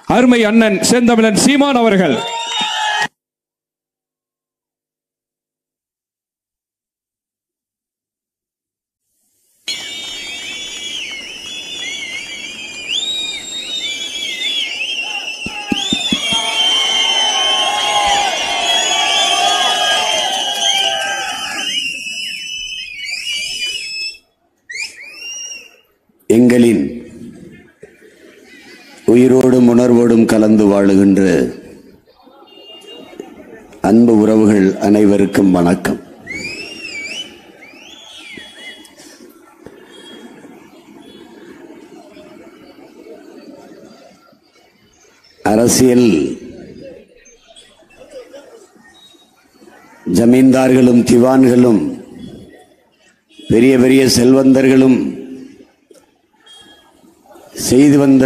அருமை அண்ணன் செந்தமிழன் சீமான் அவர்கள். எங்களின் உயிரோடும் உணர்வோடும் கலந்து வாழுகின்ற அன்பு உறவுகள் அனைவருக்கும் வணக்கம். அரசியல் ஜமீன்தார்களும் திவான்களும் பெரிய பெரிய செல்வந்தர்களும் செய்து வந்த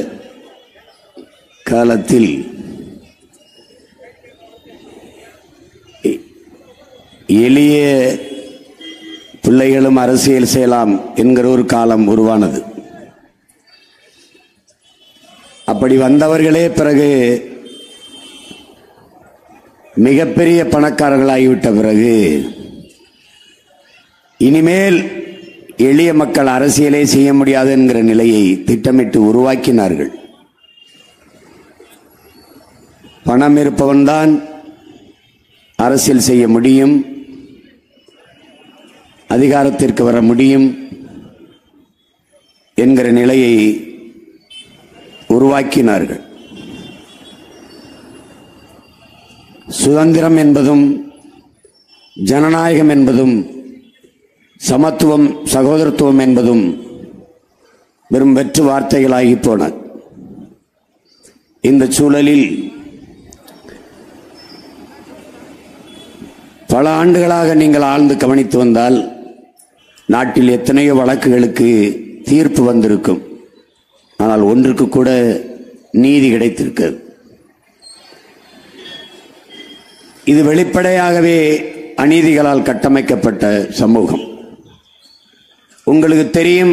காலத்தில் எளிய பிள்ளைகளும் அரசியல் செய்யலாம் என்கிற ஒரு காலம் உருவானது. அப்படி வந்தவர்களே பிறகு மிகப்பெரிய பணக்காரர்களாகிவிட்ட பிறகு இனிமேல் எளிய மக்கள் அரசியலே செய்ய முடியாது என்கிற நிலையை திட்டமிட்டு உருவாக்கினார்கள். பணம் இருப்பவன்தான் அரசியல் செய்ய முடியும், அதிகாரத்திற்கு வர முடியும் என்கிற நிலையை உருவாக்கினார்கள். சுதந்திரம் என்பதும் ஜனநாயகம் என்பதும் சமத்துவம் சகோதரத்துவம் என்பதும் வெறும் வெற்று வார்த்தைகளாகி போன இந்த சூழலில் பல ஆண்டுகளாக நீங்கள் ஆழ்ந்து கவனித்து வந்தால் நாட்டில் எத்தனையோ வழக்குகளுக்கு தீர்ப்பு வந்திருக்கும். ஆனால் ஒன்றுக்கு கூட நீதி கிடைத்திருக்கிறது. இது வெளிப்படையாகவே அநீதிகளால் கட்டமைக்கப்பட்ட சமூகம். உங்களுக்கு தெரியும்,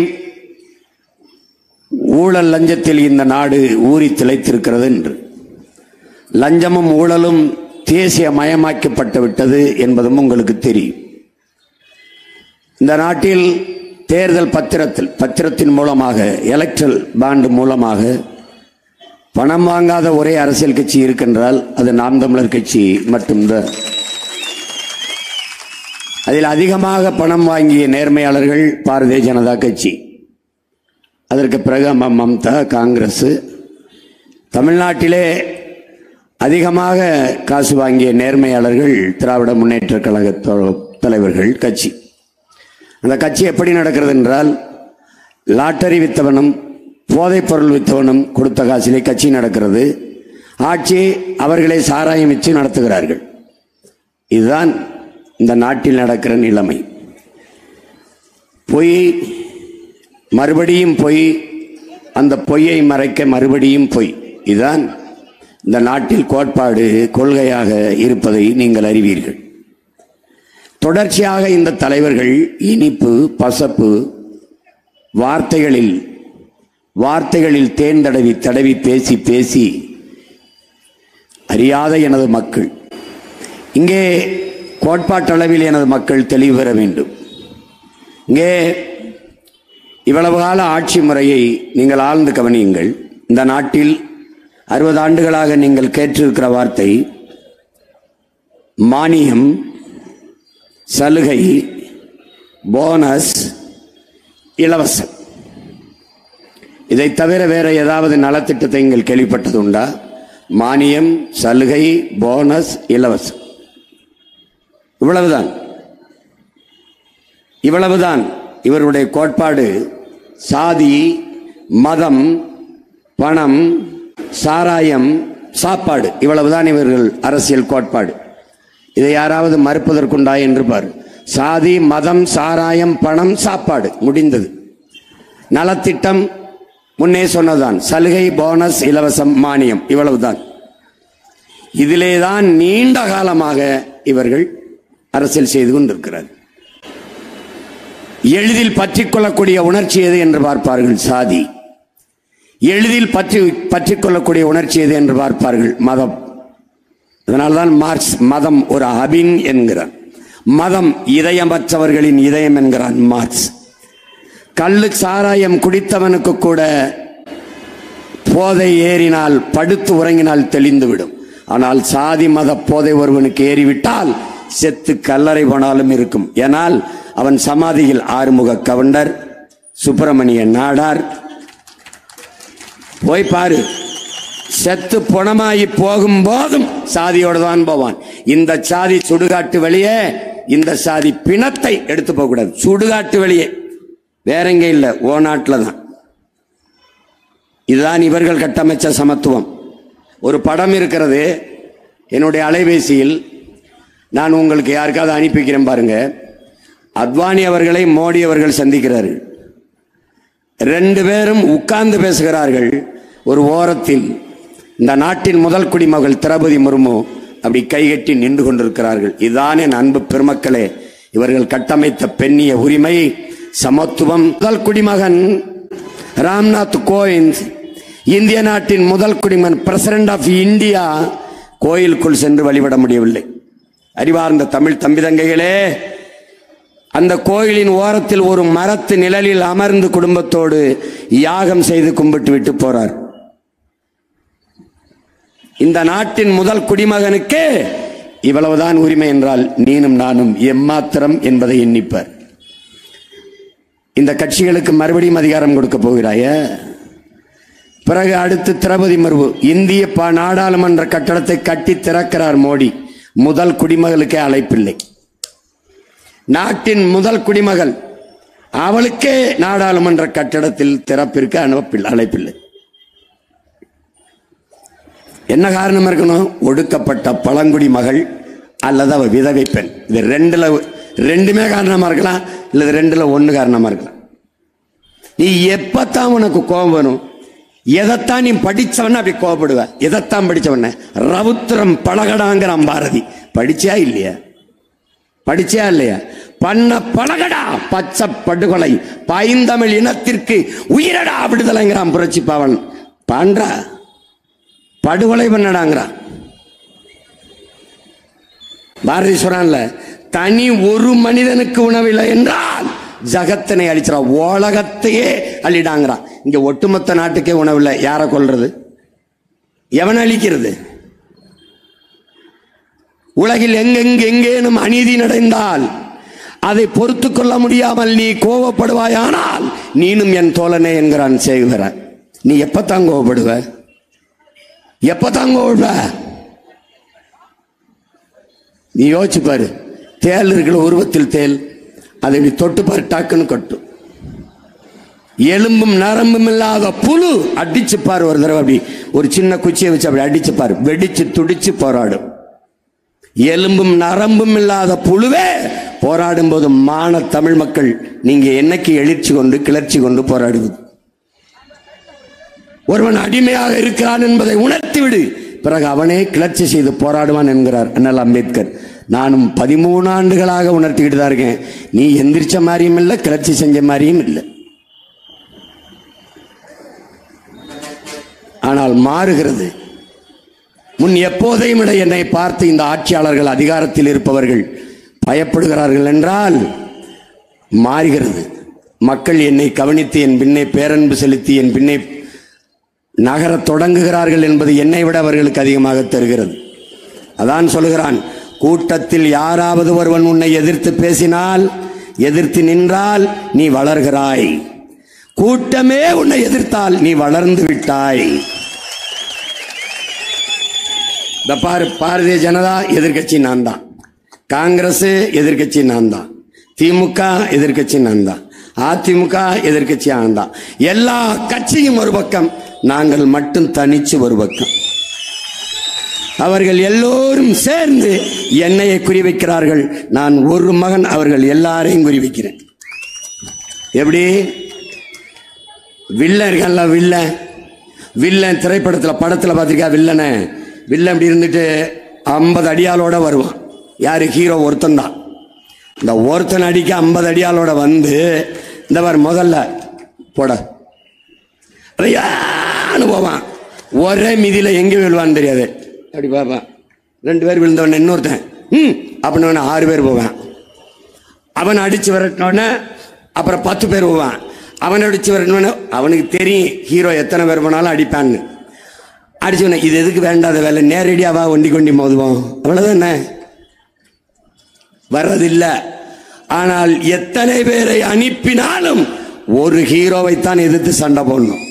ஊழல் லஞ்சத்தில் இந்த நாடு ஊறி திளைத்திருக்கிறது என்று. லஞ்சமும் ஊழலும் தேசிய மயமாக்கப்பட்டு விட்டது என்பதும் உங்களுக்கு தெரியும். இந்த நாட்டில் தேர்தல் பத்திரத்தின் மூலமாக, எலக்ட்ரல் பாண்ட் மூலமாக பணம் வாங்காத ஒரே அரசியல் கட்சி இருக்கின்றால் அது நாம் தமிழர் கட்சி மட்டும்தான். அதில் அதிகமாக பணம் வாங்கிய நேர்மையாளர்கள் பாரதிய ஜனதா கட்சி, அதற்கு பிறகு மம்தா, காங்கிரஸ். தமிழ்நாட்டிலே அதிகமாக காசு வாங்கிய நேர்மையாளர்கள் திராவிட முன்னேற்ற கழக தலைவர்கள் கட்சி. அந்த கட்சி எப்படி நடக்கிறது என்றால், லாட்டரி வித்தவனும் போதைப் பொருள் வித்தவனும் கொடுத்த காசிலே கட்சி நடக்கிறது. ஆட்சி அவர்களை சாராயம் வச்சு நடத்துகிறார்கள். இதுதான் இந்த நாட்டில் நடக்கிற நிலைமை. பொய், மறுபடியும் பொய், அந்த பொய்யை மறைக்க மறுபடியும் பொய். இதுதான் இந்த நாட்டில் கோட்பாடு, கொள்கையாக இருப்பதை நீங்கள் அறிவீர்கள். தொடர்ச்சியாக இந்த தலைவர்கள் இனிப்பு பசப்பு வார்த்தைகளில் தேன் தடவி பேசி பேசி அறியாத எனது மக்கள், இங்கே கோட்பாட்டளவில் எனது மக்கள் தெளிவு பெற வேண்டும். இங்கே இவ்வளவு கால ஆட்சி முறையை நீங்கள் ஆழ்ந்து கவனியுங்கள். இந்த நாட்டில் 60 ஆண்டுகளாக நீங்கள் கேட்டிருக்கிற வார்த்தை மானியம், சலுகை, போனஸ், இலவசம். இதை தவிர வேற ஏதாவது நலத்திட்டத்தை நீங்கள் கேள்விப்பட்டது உண்டா? மானியம், சலுகை, போனஸ், இலவசம், இவ்வளவுதான் இவருடைய கோட்பாடு. சாதி, மதம், பணம், சாராயம், சாப்பாடு, இவ்வளவுதான் இவர்கள் அரசியல் கோட்பாடு. இதை யாராவது மறுப்பதற்குண்டா என்று பார். சாதி, மதம், சாராயம், பணம், சாப்பாடு, முடிந்தது. நலத்திட்டம் முன்னே சொன்னதான், சலுகை, போனஸ், இலவசம், மானியம், இவ்வளவுதான். இதிலேதான் நீண்ட காலமாக இவர்கள் அரசியல் செய்து கொண்டிருக்கிறார். எளிதில் பற்றிக்கொள்ளக்கூடிய உணர்ச்சி எது என்று பார்ப்பார்கள், சாதி. எளிதில் பற்றிக் கொள்ளக்கூடிய உணர்ச்சி எது என்று பார்ப்பார்கள். மதம். அதனால்தான் மார்க்ஸ் மதம் ஒரு அபின் என்கிறான். மதம் இதயமற்றவர்களின் இதயம் என்கிறான் மார்க்ஸ். கள்ளு சாராயம் குடித்தவனுக்கு கூட போதை ஏறினால், படுத்து உறங்கினால் தெளிந்துவிடும். ஆனால் சாதி மத போதை ஒருவனுக்கு ஏறிவிட்டால் செத்து கல்லறை போனாலும் இருக்கும். ஏனால் அவன் சமாதியில் ஆறுமுக கவுண்டர், சுப்பிரமணிய நாடார் போய் பாரு, செத்து பொணமாயி போகும் போதும் சாதியோடு தான் போவான். இந்த சாதி சுடுகாட்டு வெளியே, இந்த சாதி பிணத்தை எடுத்து போக கூடாது. சுடுகாட்டு வெளியே, வேற எங்க இல்ல, ஓ நாட்டில் தான். இதுதான் இவர்கள் கட்டமைச்ச சமத்துவம். ஒரு படம் இருக்கிறது என்னுடைய அலைபேசியில், நான் உங்களுக்கு யாருக்காவது அனுப்பிக்கிறேன் பாருங்க. அத்வானி அவர்களை மோடி அவர்கள் சந்திக்கிறார்கள். ரெண்டு பேரும் உட்கார்ந்து பேசுகிறார்கள். ஒரு ஓரத்தில் இந்த நாட்டின் முதல் குடிமகள் திரௌபதி முர்மு அப்படி கைகட்டி நின்று கொண்டிருக்கிறார்கள். இதுதான் என் அன்பு பெருமக்களே இவர்கள் கட்டமைத்த பெண்ணிய உரிமை, சமத்துவம். முதல் குடிமகன் ராம்நாத் கோவிந்த், இந்திய நாட்டின் முதல் குடிமகன், பிரசிடென்ட் ஆஃப் இந்தியா, கோயிலுக்குள் சென்று வழிபட முடியவில்லை. அறிவார்ந்த தமிழ் தம்பி தங்கைகளே, அந்த கோயிலின் ஓரத்தில் ஒரு மரத்து நிழலில் அமர்ந்து குடும்பத்தோடு யாகம் செய்து கும்பிட்டு விட்டு போறார். இந்த நாட்டின் முதல் குடிமகனுக்கு இவ்வளவுதான் உரிமை என்றால் நீனும் நானும் எம்மாத்திரம் என்பதை எண்ணிப்பார். இந்த கட்சிகளுக்கு மறுபடியும் அதிகாரம் கொடுக்க போகிறாய. பிறகு அடுத்து திரௌபதி முர்மு இந்திய நாடாளுமன்ற கட்டடத்தை கட்டி திறக்கிறார் மோடி. முதல் குடிமகளுக்கே அழைப்பில்லை. நாட்டின் முதல் குடிமகள், அவளுக்கே நாடாளுமன்ற கட்டடத்தில் திறப்பிற்கு அழைப்பில்லை. என்ன காரணம் இருக்கணும்? ஒடுக்கப்பட்ட பழங்குடி மகள் அல்லது அவ விதவை பெண். இது ரெண்டுமே காரணமா இருக்கலாம், இல்ல ரெண்டுல ஒண்ணு காரணமா இருக்கலாம். நீ எப்பத்தான் உனக்கு கோபம் வரும்? எதைத்தான் நீ படிச்சவன அப்படி கோபப்படுவ? எதைத்தான் படிச்சவன? ரவுத்திரம் பழகடாங்கிறான் பாரதி. படிச்சியா இல்லையா? படிச்சியா இல்லையா? பண்ண பழகடா பச்சை படுகொலை, பைந்தமிழ் இனத்திற்கு உயிரடா விடுதலைங்கிறான் புரட்சி பாவன். பண்றா படுகொலை பண்ணடாங்கிறான் பாரதி. சொல்றான்ல, தனி ஒரு மனிதனுக்கு உணவில்லை என்றால் ஜகத்தினை அழிச்சிடா, உலகத்தையே அள்ளிடாங்கிறான். இங்க ஒட்டுமொத்த நாட்டுக்கே உணவில்லை. யாரை கொல்றது? எவன் அழிக்கிறது? உலகில் எங்கேனும் அநீதி நடந்தால் அதை பொறுத்து கொள்ள முடியாமல் நீ கோபப்படுவாயானால் நீனும் என் தோழனே என்கிறான் சேகுவரன். நீ எப்பத்தான் கோபப்படுவ? எப்பத்தான் கோபப்படுவ? நீ யோசிச்சு பாரு. தேல் இருக்கிற உருவத்தில் தேல், அதை இப்படி தொட்டு பாரு, டாக்குன்னு கட்டும். எலும்பும் நரம்பும் இல்லாத புழு அடிச்சு பாரு ஒரு தடவை, அப்படி ஒரு சின்ன குச்சியை வச்சு அப்படி அடிச்சு பாரு, வெடிச்சு துடிச்சு போராடும். எலும்பும் நரம்பும் இல்லாத புழுவே போராடும் போது மான தமிழ் மக்கள் நீங்க என்னைக்கு எழுச்சி கொண்டு கிளர்ச்சி கொண்டு போராடுவது? ஒருவன் அடிமையாக இருக்கிறான் என்பதை உணர்த்திவிடு, பிறகு அவனே கிளர்ச்சி செய்து போராடுவான் என்கிறார் அண்ணல் அம்பேத்கர். நானும் 13 ஆண்டுகளாக உணர்த்திக்கிட்டு தான் இருக்கேன். நீ எந்திரிச்ச மாதிரியும் இல்லை, கிளர்ச்சி செஞ்ச மாதிரியும் இல்லை. ஆனால் மாறுகிறது. முன் எப்போதையும் விட என்னை பார்த்து இந்த ஆட்சியாளர்கள், அதிகாரத்தில் இருப்பவர்கள் பயப்படுகிறார்கள் என்றால் மாறுகிறது. மக்கள் என்னை கவனித்து என் பின்னே பேரன்பு செலுத்தி என் பின்னே நகர தொடங்குகிறார்கள் என்பது என்னை விட அவர்களுக்கு அதிகமாக தருகிறது. அதான் சொல்கிறான், கூட்டத்தில் யாராவது ஒருவன் உன்னை எதிர்த்து பேசினால், எதிர்த்து நின்றால் நீ வளர்கிறாய். கூட்டமே உன்னை எதிர்த்தால் நீ வளர்ந்து விட்டாய். பாரதிய ஜனதா எதிர்கட்சி நான் தான், காங்கிரஸ் எதிர்கட்சி நான் தான், திமுக எதிர்கட்சி நான் தான், அதிமுக எதிர்கட்சி நான் தான். எல்லா கட்சியும் ஒரு பக்கம், நாங்கள் மட்டும் தனிச்சு ஒரு பக்கம். அவர்கள் எல்லோரும் சேர்ந்து என்னையை குறிவைக்கிறார்கள். நான் ஒரு மகன், அவர்கள் எல்லாரையும் குறிவைக்கிறேன். எப்படி? வில்லன் இருக்கல, வில்லன் திரைப்படத்தில் படத்தில் பார்த்திருக்கா? வில்லனை வில்லன் இப்படி இருந்துட்டு 50 அடியாலோட வருவான். யாரு? ஹீரோ ஒருத்தன் தான். இந்த ஒருத்தன் அடிக்க 50 அடியாலோட வந்து இந்த மாதிரி முதல்ல போட டமான்னு போவான். ஒரே மிதியில எங்க விழுவான்னு தெரியாது. அப்படி பார்ப்பான். 2 பேர் விழுந்தவன இன்னொருத்தன் அப்படின்னு 6 பேர் போவான். அவன் அடிச்சு விரட்டினோடனே அப்புறம் 10 பேர் போவான். அவன் அடிச்சு விரட்டினோடனே அவனுக்கு தெரியும் ஹீரோ எத்தனை பேர் போனாலும் அடிப்பான்னு. அடிச்சவன இது எதுக்கு வேண்டாத வேலை, நேரடியாவா ஒண்டி கொண்டி மோதுவோம், அவ்வளவுதானே, வர்றதில்லை. ஆனால் எத்தனை பேரை அனுப்பினாலும் ஒரு ஹீரோவைத்தான் எதிர்த்து சண்டை போடணும்.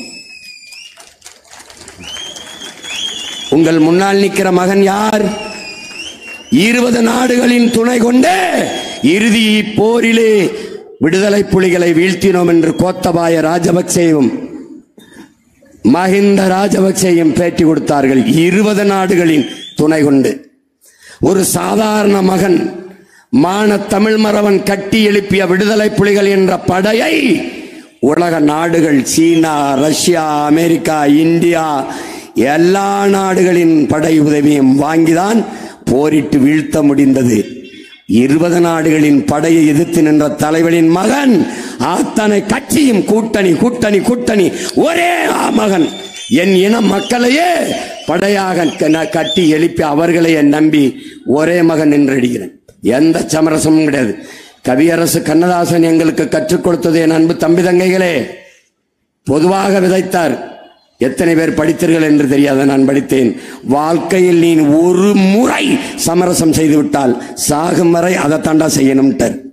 உங்கள் முன்னால் நிற்கிற மகன் யார்? 20 நாடுகளின் துணை கொண்டு இறுதி போரிலே விடுதலை புலிகளை வீழ்த்தினோம் என்று கோத்தபாய ராஜபக்சேவும் மஹிந்த ராஜபக்சேயும் பேட்டி கொடுத்தார்கள். 20 நாடுகளின் துணை கொண்டு. ஒரு சாதாரண மகன் மான தமிழ் மறவன் கட்டி எழுப்பிய விடுதலை புலிகள் என்ற படையை உலக நாடுகள், சீனா, ரஷ்யா, அமெரிக்கா, இந்தியா, எல்லா நாடுகளின் படை உதவியும் வாங்கிதான் போரிட்டு வீழ்த்த முடிந்தது. 20 நாடுகளின் படையை எதிர்த்து நின்ற தலைவனின் மகன், அத்தனை கட்சியும் கூட்டணி கூட்டணி கூட்டணி, ஒரே மகன். என் இன மக்களையே படையாக கட்டி எழுப்பி அவர்களையே நம்பி ஒரே மகன் என்றடிக்கிறேன். எந்த சமரசமும் கிடையாது. கவியரசு கண்ணதாசன் எங்களுக்கு கற்றுக் கொடுத்தது, என் அன்பு தம்பி தங்கைகளே, பொதுவாக விதைத்தார். எத்தனை பேர் படித்தீர்கள் என்று தெரியாத நான் படித்தேன். வாழ்க்கையில் நீ ஒரு முறை சமரசம் செய்து விட்டால் சாகும் வரை அதை தாண்டா செய்யணும்.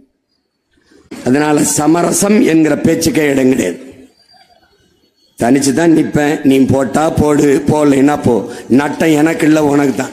அதனால சமரசம் என்கிற பேச்சுக்கே இடம் கிடையாது. தனிச்சு தான் நிற்பேன். நீ போட்டா போடு, போடலைன்னா போ. நட்டம் எனக்கு இல்லை, உனக்கு தான்.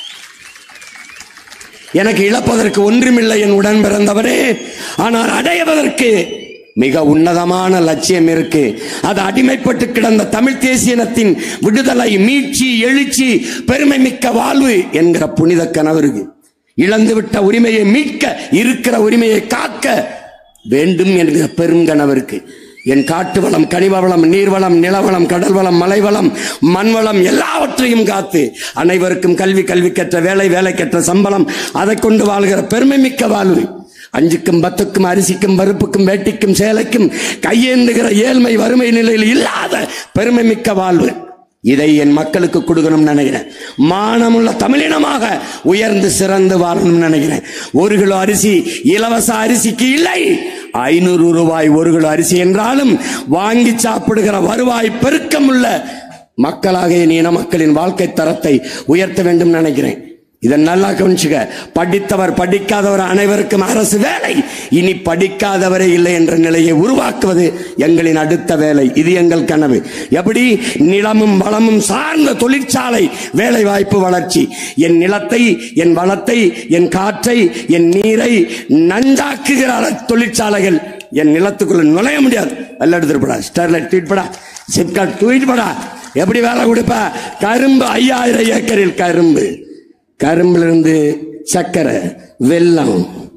எனக்கு இழப்பதற்கு ஒன்றுமில்லை என் உடன் பிறந்தவரே. ஆனால் அடைவதற்கு மிக உன்னதமான லட்சியம் இருக்கு. அது அடிமைப்பட்டு கிடந்த தமிழ் தேசியனத்தின் விடுதலை, மீட்சி, எழுச்சி, பெருமை மிக்க வாழ்வு என்கிற புனித கனவு இருக்கு. இழந்துவிட்ட உரிமையை மீட்க, இருக்கிற உரிமையை காக்க வேண்டும் என்கிற பெருங்கனவு இருக்கு. என் காட்டு வளம், கனிம வளம், நீர்வளம், நிலவளம், கடல் வளம், மலைவளம், மண்வளம் எல்லாவற்றையும் காத்து அனைவருக்கும் கல்வி, கல்விக்கற்ற வேலை, வேலைக்கற்ற சம்பளம், அதை கொண்டு வாழ்கிற பெருமை மிக்க வாழ்வு. 5க்கும் 10க்கும் அரிசிக்கும் பருப்புக்கும் வேட்டிக்கும் சேலைக்கும் கையேந்துகிற ஏழ்மை வறுமை நிலையில் இல்லாத பெருமை மிக்க வாழ்வு. இதை என் மக்களுக்கு கொடுக்கணும்னு நினைக்கிறேன். மானமுள்ள தமிழினமாக உயர்ந்து சிறந்து வாழணும்னு நினைக்கிறேன். 1 கிலோ அரிசி இலவச அரிசிக்கு இல்லை. 500 ரூபாய் 1 கிலோ அரிசி என்றாலும் வாங்கி சாப்பிடுகிற வருவாய் பெருக்கம் உள்ள மக்களாக என் இன மக்களின் வாழ்க்கை தரத்தை உயர்த்த வேண்டும் நினைக்கிறேன். இதை நல்லா கவனிச்சுக்க. படித்தவர் படிக்காதவர் அனைவருக்கும் அரசு வேலை. இனி படிக்காதவரே இல்லை என்ற நிலையை உருவாக்குவது எங்களின் அடுத்த வேலை. இது எங்கள் கனவு. எப்படி? நிலமும் வளமும் சார்ந்த தொழிற்சாலை வேலை வாய்ப்பு வளர்ச்சி. என் நிலத்தை, என் வளத்தை, என் காற்றை, என் நீரை நஞ்சாக்குகிற தொழிற்சாலைகள் என் நிலத்துக்குள்ள நுழைய முடியாது. வெள்ள எடுத்துப்படா, ஸ்டெர்லைட் தூக்கிப்படா, சிப்காட் தூக்கிப்படா. எப்படி வேலை கொடுப்ப? கரும்பு 5000 ஏக்கரில் கரும்பு, கரும்புல இருந்து சர்க்கரை, வெல்லம்,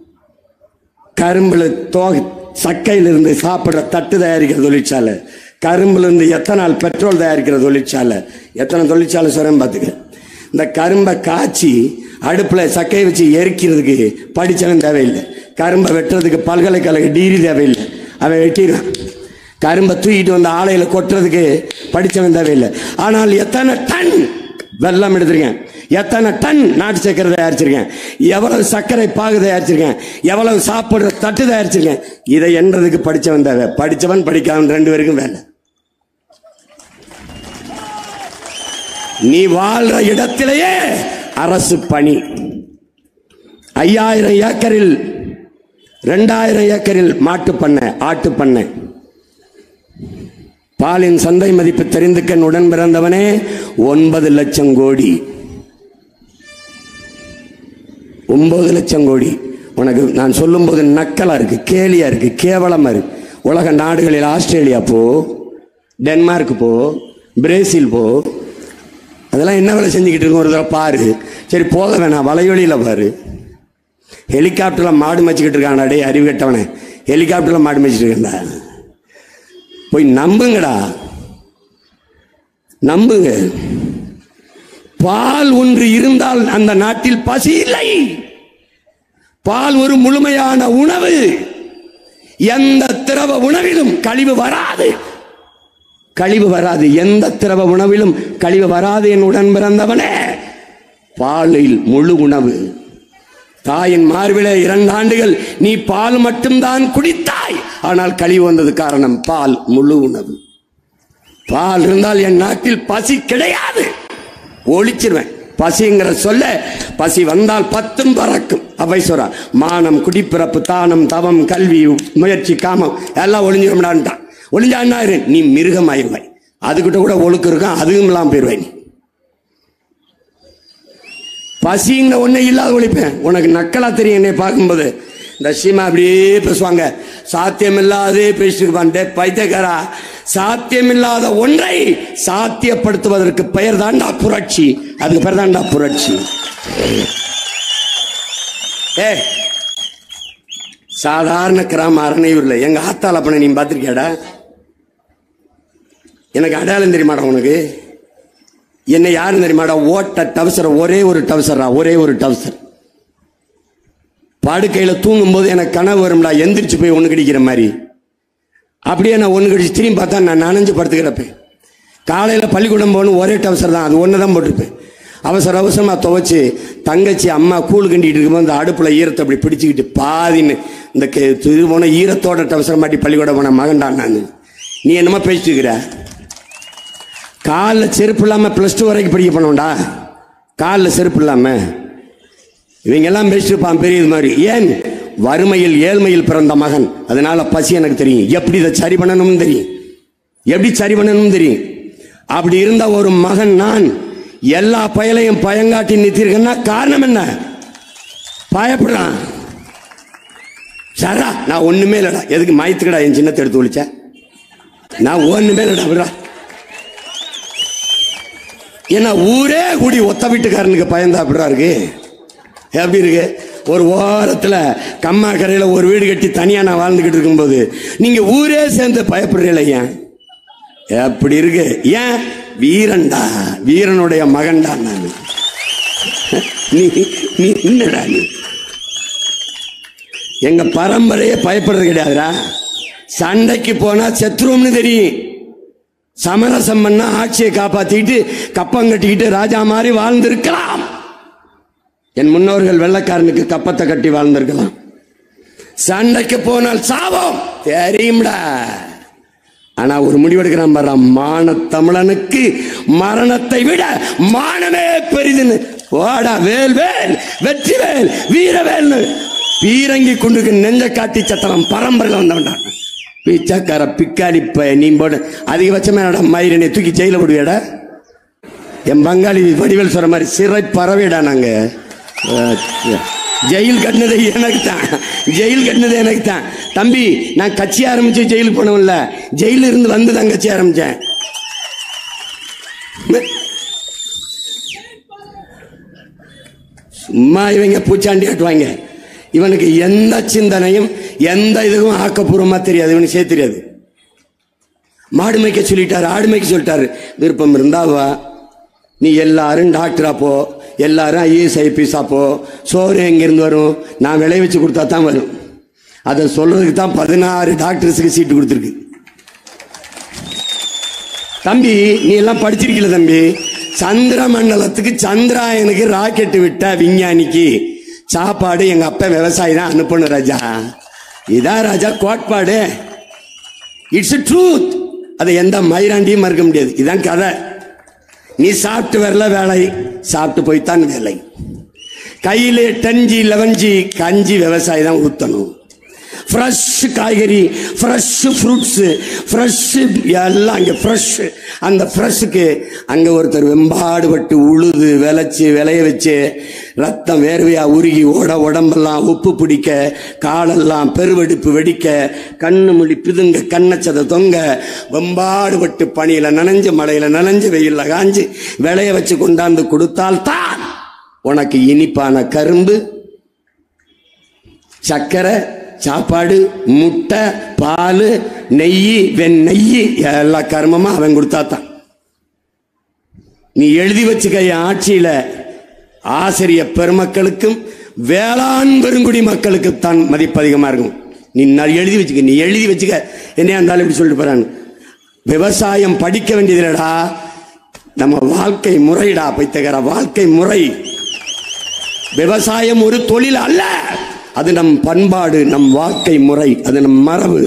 கரும்புல சக்கையிலிருந்து சாப்பிடுற தட்டு தயாரிக்கிற தொழிற்சாலை, கரும்புல இருந்து எத்தனால் பெட்ரோல் தயாரிக்கிற தொழிற்சாலை. எத்தனை தொழிற்சாலை சொல்றேன் பார்த்துக்க. இந்த கரும்பை காய்ச்சி அடுப்புல சக்கையை வச்சு எரிக்கிறதுக்கு படிச்சவன் தேவையில்லை. கரும்பை வெட்டுறதுக்கு பல்கலைக்கழக டிகிரி தேவையில்லை, அவன் வெட்டிடுவான். கரும்பை தூக்கிட்டு வந்து ஆலையில கொட்டுறதுக்கு படிச்சவன் தேவையில்லை. ஆனால் எத்தனை டன் வெல்லம் எடுத்திருக்கேன், எத்தனை டன் நாட்டு சர்க்கரை தயாரிச்சிருக்கேன், எவ்வளவு சர்க்கரை பாகு தயாரிச்சிருக்கேன், எவ்வளவு சாப்பிடுற தட்டு தயாரிச்சிருக்கேன். இதை என்றதுக்கு படிச்சவன் தேவை. படிச்சவன் படிக்காதவன் 2 பேருக்கும் வேலை. நீ வாழ்ற இடத்திலேயே அரசு பணி. 5000 ஏக்கரில் 2000 ஏக்கரில் மாட்டு பண்ணை, ஆட்டு பண்ணை. பாலின் சந்தை மதிப்பு தெரிந்துக்கன் உடன் பிறந்தவனே 9 லட்சம் கோடி. 9 லட்சம் கோடி. உனக்கு நான் சொல்லும் போது நக்கலா இருக்கு, கேலியா இருக்கு, கேவலமா இருக்கு. உலக நாடுகளில் ஆஸ்திரேலியா போ, டென்மார்க் போ, பிரேசில் போ, அதெல்லாம் என்ன வேலை செஞ்சுக்கிட்டு இருக்கும் ஒரு தடவை பாரு. சரி போக வேணாம், வலையொலியில பாரு. ஹெலிகாப்டர்ல மாடு மச்சிக்கிட்டு இருக்காங்க. டே அறிவு கட்டவனே, ஹெலிகாப்டர்ல மாடு மச்சிட்டு இருக்கா? போய் நம்புங்கடா, நம்புங்க. பால் ஒன்று இருந்தால் அந்த நாட்டில் பசி இல்லை. பால் ஒரு முழுமையான உணவு. எந்த திரவ உணவிலும் கழிவு வராது. கழிவு வராது. எந்த திரவ உணவிலும் கழிவு வராது. என் உடன் பிறந்தவனே, பாலில் முழு உணவு. தாயின் மார்பிலே 2 ஆண்டுகள் நீ பால் மட்டும்தான் குடித்தாய். ஆனால் கழிவு வந்தது காரணம் பால் முழு உணவு. பால் இருந்தால் என் நாட்டில் பசி கிடையாது. ஒழிச்சிருவேன் பசிங்கிற சொல்ல. பசி வந்தால் 10 பறக்கும். அவை சொல்ற மானம், குடிப்பிறப்பு, தானம், தவம், கல்வி, முயற்சி, காமம் எல்லாம் ஒளிஞ்சிரும்டான்ட்டான். ஒளிஞ்சான்னா நீ மிருகம் ஆயிடுவாய். அதுகிட்ட கூட ஒழுக்கு இருக்கும், அதுவும் இல்லாம போயிடுவாய். நீ பசிங்கிற ஒண்ணே இல்லாத ஒழிப்பேன். உனக்கு நக்கலா தெரியும் என்னை பார்க்கும்போது. இந்த சீமா அப்படியே பேசுவாங்க, சாத்தியமில்லாதே பேசிட்டு பைத்தியக்காரா. சாத்தியமில்லாத ஒன்றை சாத்தியப்படுத்துவதற்கு பெயர் தாண்டா புரட்சி. அதுக்கு பெயர் தாண்டா புரட்சி. சாதாரண கிராம அரணையூர்ல எங்க ஆத்தால பண்ண நீ பார்த்திருக்கியாடா? எனக்கு அடையாளம் தெரியுமாடா உனக்கு? என்ன யாரும் தெரியுமாடா? ஓட்ட டவுசர், ஒரே ஒரு டவுசரா, ஒரே ஒரு டவுசர். படுக்கையில தூங்கும் போது எனக்கு கனவு வரும்டா, எந்திரிச்சு போய் ஒண்ணு கடிக்கிற மாதிரி. அப்படியே நான் ஒண்ணு கடிச்சு திரும்பி பார்த்தா நான் நனைஞ்சு படுத்துக்கிறப்பேன். காலையில பள்ளிக்கூடம் போகணும், ஒரே டவுசர் தான், அது ஒன்று தான் போட்டிருப்பேன். அவசர அவசரமா துவைச்சு தங்கச்சி அம்மா கூழ் கிண்டிட்டு இருக்கும்போது அந்த அடுப்புல ஈரத்தை அப்படி பிடிச்சிக்கிட்டு பாதின்னு இந்த இது போன ஈரத்தோட டவுசர் மாட்டி பள்ளிக்கூடம் போன மகன்டான் நான். நீ என்னமா பேசிட்டு இருக்கிற? காலில் செருப்பு இல்லாம +2 வரைக்கும் படிக்க பண்ணுவோம்டா. காலில் செருப்பு இல்லாம இவங்க எல்லாம் பேசிருப்பான் பெரியது மாதிரி. ஏன்? வறுமையில் ஏழ்மையில் பிறந்த மகன். அதனால பசி எனக்கு தெரியும். எப்படி இதை சரி பண்ணணும்னு தெரியும், எப்படி சரி பண்ணணும்னு தெரியும். அப்படி இருந்த ஒரு மகன் நான். எல்லா பயலையும் பயங்காட்டி நிறுத்திருக்கேன்னா காரணம் என்ன? பயப்படுறான். சரா நான் ஒண்ணுமே இல்லடா. எதுக்கு மயத்துக்கடா என் சின்னத்தை எடுத்து ஒழிச்ச? நான் ஒண்ணுமே இல்லடா விடா. ஏன்னா ஊரே கூடி ஒத்த வீட்டுக்காரனுக்கு பயந்தா அப்படிடா இருக்கு. எப்படி இருக்கு? ஒரு ஓரத்துல கம்மா கரையில ஒரு வீடு கட்டி தனியா நான் வாழ்ந்துகிட்டு இருக்கும்போது நீங்க ஊரே சேர்ந்து பயப்படுறீங்கள? ஏன்? எப்படி இருக்கு? ஏன்? வீரன்டா, வீரனுடைய மகன்டா நான். நீ என்னடா நீ? எங்க பரம்பரையே பயப்படுறது கிடையாதுடா. சண்டைக்கு போனா செத்துருவோம்னு தெரியும். சமரசம் பண்ணா ஆட்சியை காப்பாத்திட்டு கப்பம் கட்டிக்கிட்டு ராஜா மாதிரி வாழ்ந்திருக்கலாம். என் முன்னோர்கள் வெள்ளைக்காரனுக்கு கப்பத்தை கட்டி வாழ்ந்திருக்கலாம். சண்டைக்கு போனால் சாவோம் தெரியும்டா. ஆனா ஒரு முடிவெடுக்கிறான் பாரு, மான தமிழனுக்கு மரணத்தை விட மானமே பெரிதுன்னு. ஓடா வேல் வேல், வெற்றி வேல், வீரவேல்னு பீரங்கி கொண்டு நெஞ்ச காட்டி சத்தம் பரம்பரையில் வந்தவன்டா. பிச்சைக்கார பிக்காளி நீ போட அதிகபட்சமே மயிரனை தூக்கி ஜெயில போடுவியாடா. என் பங்காளி வடிவேல் சொல்ற மாதிரி சிறை பறவைடா. நாங்க ஜெயில் கட்டினது எனக்கு தான், ஜெயில் கட்டினது எனக்கு தான் தம்பி. நான் கட்சி ஆரம்பிச்சு ஜெயிலுக்கு போனவன்ல, ஜெயில இருந்து வந்து தான் கட்சி ஆரம்பிச்சேன். சும்மா இவங்க பூச்சாண்டி ஆட்டுவாங்க. இவனுக்கு எந்த சிந்தனையும் எந்த இதுவும் ஆக்கப்பூர்வமா தெரியாது. இவனுக்கு செய்ய தெரியாது. மாடு மேய்க்க சொல்லிட்டாரு, ஆடு மேய்க்க சொல்லிட்டாரு. விருப்பம் இருந்தாவா நீ எல்லாரும் டாக்டரா போ, எல்லாரும் ஐஏஎஸ் ஐபிஎஸ் போ. சோறு எங்கிருந்து வரும்? நான் விளைய வச்சு கொடுத்தா தான் வரும். அதை சொல்றதுக்கு தான் 16 டாக்டர்ஸுக்கு சீட்டு கொடுத்துருக்கு. தம்பி நீ எல்லாம் படிச்சிருக்கல தம்பி. சந்திர மண்டலத்துக்கு சந்திராயனுக்கு ராக்கெட் விட்ட விஞ்ஞானிக்கு சாப்பாடு எங்க அப்பா விவசாயி தான் அனுப்பணும் ராஜா. இதான் ராஜா கோட்பாடு. It's truth. அதை எந்த மயிராண்டியும் மறுக்க முடியாது. இதான் கதை. நீ சாப்பிட்டு வரல வேலை, சாப்பிட்டு போய்த்தான் வேலை. கையிலே 10G 11G கஞ்சி விவசாயி தான் ஊத்தணும். ஃப்ரெஷ் காய்கறி, ஃப்ரெஷ் ஃப்ரூட்ஸ், ஃப்ரெஷ் எல்லாம் அங்கே ஃப்ரெஷ். அந்த ஃப்ரெஷ்ஷுக்கு அங்கே ஒருத்தர் வெம்பாடுபட்டு உழுது விளைச்சி விளைய வச்சு ரத்தம் வேர்வையா உருகி ஓட உடம்பெல்லாம் உப்பு பிடிக்க, காலெல்லாம் பெருவெடிப்பு வெடிக்க, கண்ணு மொழி பிதுங்க, கண்ணச்சதை தொங்க, வெம்பாடுபட்டு பனியில நனைஞ்சு மழையில நனைஞ்சு வெயில்ல காஞ்சு விளைய வச்சு கொண்டாந்து கொடுத்தால்தான் உனக்கு இனிப்பான கரும்பு, சர்க்கரை, சாப்பாடு, முட்டை, பால், நெய், வெண்ணெய் எல்லா கர்மமா அவன் கொடுத்தாத்தான். நீ எழுதி வச்சுக்க. ஆட்சியில ஆசிரிய பெருமக்களுக்கும் வேளாண் பெருங்குடி மக்களுக்கு தான் மதிப்பு அதிகமா இருக்கும். நீ எழுதி வச்சுக்க. நீ எழுதி வச்சுக்க. என்னையா இருந்தாலும் இப்படி சொல்லிட்டு போறான்னு விவசாயம் படிக்க வேண்டியதுடா, நம்ம வாழ்க்கை முறைடா. பைத்தகர வாழ்க்கை முறை. விவசாயம் ஒரு தொழில் அல்ல, அது நம் பண்பாடு, நம் வாழ்க்கை முறை, அது நம் மரபு.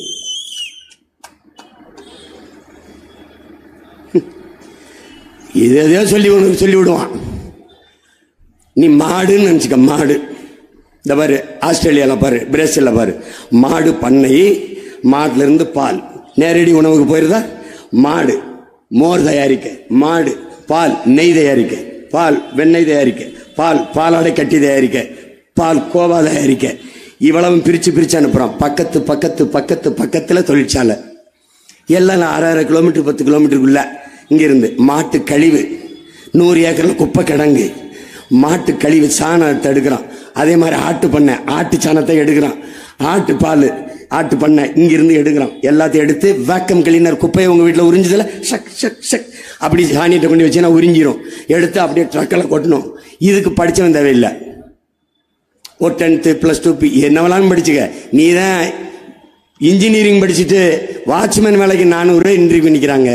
இதையோ சொல்லி விடுவான். நீ மாடுன்னு நினைச்சுக்க. மாடு இந்த பாரு, ஆஸ்திரேலியால பாரு, பிரேசில்ல பாரு, மாடு பண்ணை, மாட்டுல இருந்து பால் நேரடி உணவுக்கு போயிருதா. மாடு மோர் தயாரிக்க, மாடு பால் நெய் தயாரிக்க, பால் வெண்ணெய் தயாரிக்க, பால் பாலாடை கட்டி தயாரிக்க, பால் கோவா தயாரிக்க, இவ்வளவு பிரிச்சு அனுப்புறான். பக்கத்துல தொழிற்சாலை எல்லாம் 6.5 கிலோமீட்டர் 10 கிலோமீட்டருக்குள்ள இங்கிருந்து. மாட்டு கழிவு 100 ஏக்கர்ல குப்பை கிடங்கு, மாட்டு கழிவு சாணத்தை எடுக்கிறான். அதே மாதிரி ஆட்டு பண்ணை, ஆட்டு சாணத்தை எடுக்கிறான். ஆட்டு பால், ஆட்டு பண்ணை இங்கிருந்து எடுக்கிறான். எல்லாத்தையும் எடுத்து வேக்கம் கிளீனர், குப்பையை உங்க வீட்டில் உறிஞ்சதுல ஷக் ஷக் ஷக் அப்படி சாணியிட்ட கொண்டு வச்சுன்னா உறிஞ்சிரும். எடுத்து அப்படியே ட்ரக்கில் கொட்டணும். இதுக்கு படிச்சவன் தேவையில்லை. ஒரு 10th +2 என்னவெல்லாம் படிச்சுக்க. நீ தான் இன்ஜினியரிங் படிச்சுட்டு வாட்ச்மேன் வேலைக்கு 400 இன்டர்வியூ பண்ணிக்கிறாங்க.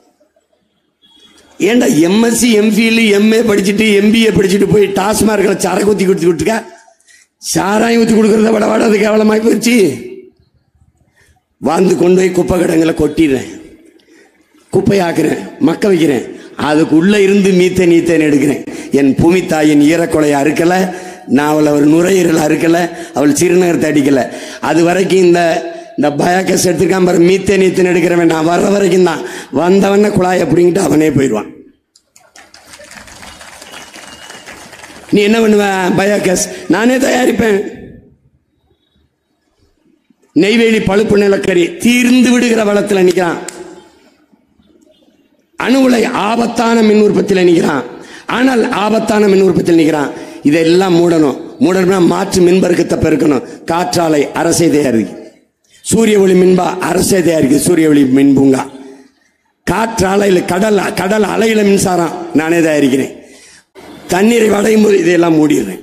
ஏண்டா எம்எஸ்சி எம்ஃபில் எம்ஏ படிச்சுட்டு எம்பிஏ படிச்சுட்டு போய் டாஸ்மார்க்கில் சரக்கு ஊற்றி கொடுத்துருக்க. சாராயம் ஊற்றி கொடுக்கறத விட அது கேவலமாகி போயிடுச்சு. வாழ்ந்து கொண்டு போய் குப்பை கிடங்களை கொட்டிடுறேன், குப்பையாக்குறேன், மக்க வைக்கிறேன். அதுக்குள்ள இருந்து மீத்தேன் எடுக்கிறேன். என் பூமி தாயின் ஈரக்கொலையை அறுக்கல, நான் அவளை ஒரு நுரையீரல் அறுக்கல, அவள் சிறுநகரத்தை அடிக்கல. அது வரைக்கும் இந்த பயோகேஸ் எடுத்துருக்கான் பாரு, மீத்தேன் எடுக்கிறவன் நான் வர்ற வரைக்கும் தான். வந்தவன குழாயை பிடிங்கிட்டு அவனே போயிடுவான். நீ என்ன பண்ணுவ? பயோகேஸ் நானே தயாரிப்பேன். நெய்வேலி பழுப்பு நிலக்கரி தீர்ந்து விடுகிற வளத்தில் நிற்கிறான். அணு உலை ஆபத்தான மின் உற்பத்தியில் நிற்கிறான். ஆனால் ஆபத்தான மின் உற்பத்தியில் நிற்கிறான். இதெல்லாம் மூடணும்னா மாற்று மின் பெருக்கத்தை பெருக்கணும். காற்றாலை அரசே தயாரிக்கு, சூரிய ஒளி மின்பா அரசே தயாரிக்கு, சூரிய ஒளி மின் பூங்கா. காற்றாலையில் கடல் அலையில மின்சாரம் நானே தயாரிக்கிறேன். தண்ணீரை வடையும் போது இதையெல்லாம் மூடிடுறேன்.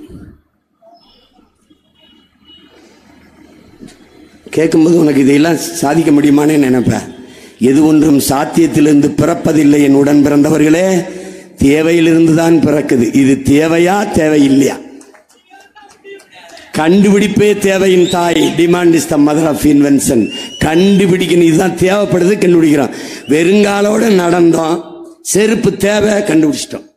கேட்கும்போது உனக்கு இதையெல்லாம் சாதிக்க முடியுமான்னு நினைப்பேன். எது ஒன்றும் சாத்தியத்திலிருந்து பிறப்பதில்லை என் உடன் பிறந்தவர்களே, தேவையிலிருந்து தான் பிறக்குது. இது தேவையா தேவையில்லையா? கண்டுபிடிப்பே தேவையின் தாய். Demand is the mother of invention. கண்டுபிடிக்கணும், இதுதான் தேவைப்படுது, கண்டுபிடிக்கிறோம். வெறுங்காலோட நடந்தோம், செருப்பு தேவை, கண்டுபிடிச்சிட்டோம்.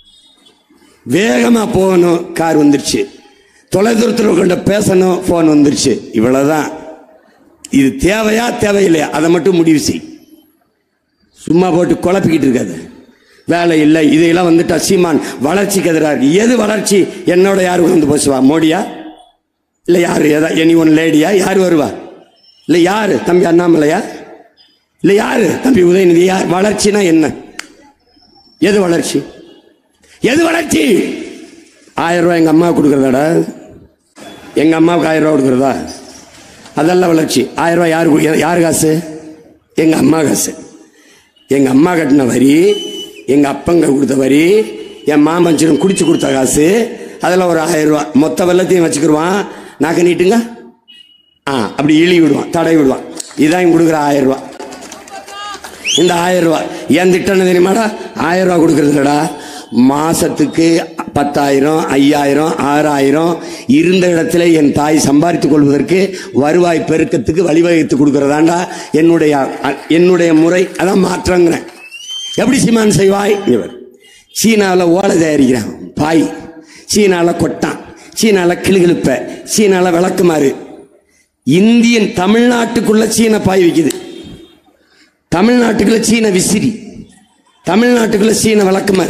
வேகமா போகணும், கார் வந்துருச்சு. தொலைதூரத்தில் கொண்ட பேசணும், போன் வந்துருச்சு. இவ்வளவுதான். இது தேவையா தேவையில்லையா அதை மட்டும் முடிவு செய். சும்மா போட்டு குழப்பிக்கிட்டு இருக்காது. வேலை இல்லை இதையெல்லாம் வந்துட்டா சீமான் வளர்ச்சிக்கு எதிராக. எது வளர்ச்சி? என்னோட யார் வந்து பேசுவா? மோடியா? இல்லை யாரு? எனி ஒன் லேடியா? யார் வருவா? இல்லை யாரு? தம்பி அண்ணாமலையா? இல்லை யாரு? தம்பி உதயநிதி? யார்? வளர்ச்சினா என்ன? எது வளர்ச்சி? எது வளர்ச்சி? 1000 ரூபாய் எங்க அம்மாவுக்கு கொடுக்கறதாடா? எங்க அம்மாவுக்கு 1000 ரூபாய் கொடுக்கறதா? அதெல்லாம் வளர்ச்சி. 1000 ரூபாய் யாரு காசு? எங்க அம்மா காசு. எங்க அம்மா கட்டின வரி, எங்க அப்பங்க கொடுத்த வரி, என் மாமஞ்சனும் குடிச்சு கொடுத்த காசு, அதில் ஒரு 1000 ரூபாய் மொத்த வெள்ளத்தையும் வச்சுக்கிடுவான். நாக்க நீட்டுங்க, அப்படி இழி விடுவான், தடை விடுவான். இதான் கொடுக்குற 1000 ரூபாய். இந்த 1000 ரூபாய் என் திட்டம் தெரியுமாடா? 1000 ரூபாய் கொடுக்கறது இல்லடா, மாசத்துக்கு 10,000 5,000 6,000 இருந்த இடத்துல என் தாய் சம்பாதித்துக் கொள்வதற்கு வருவாய் பெருக்கத்துக்கு வழிவகுத்து கொடுக்கறதாண்டா என்னுடைய முறை. அதான் மாற்றங்கிறேன். எப்படி சீமான் செய்வாய்? இவர் சீனாவில் ஓலை தயாரிக்கிறான், பாய். சீனாவில் கொட்டான், சீனாவில் கிளுகிழுப்ப, சீனாவில் விளக்குமாறு. இந்தியன் தமிழ்நாட்டுக்குள்ள சீன பாய் விற்குது, தமிழ்நாட்டுக்குள்ள சீன விசிறி, தமிழ்நாட்டுக்குள்ள சீன விளக்குமாறு.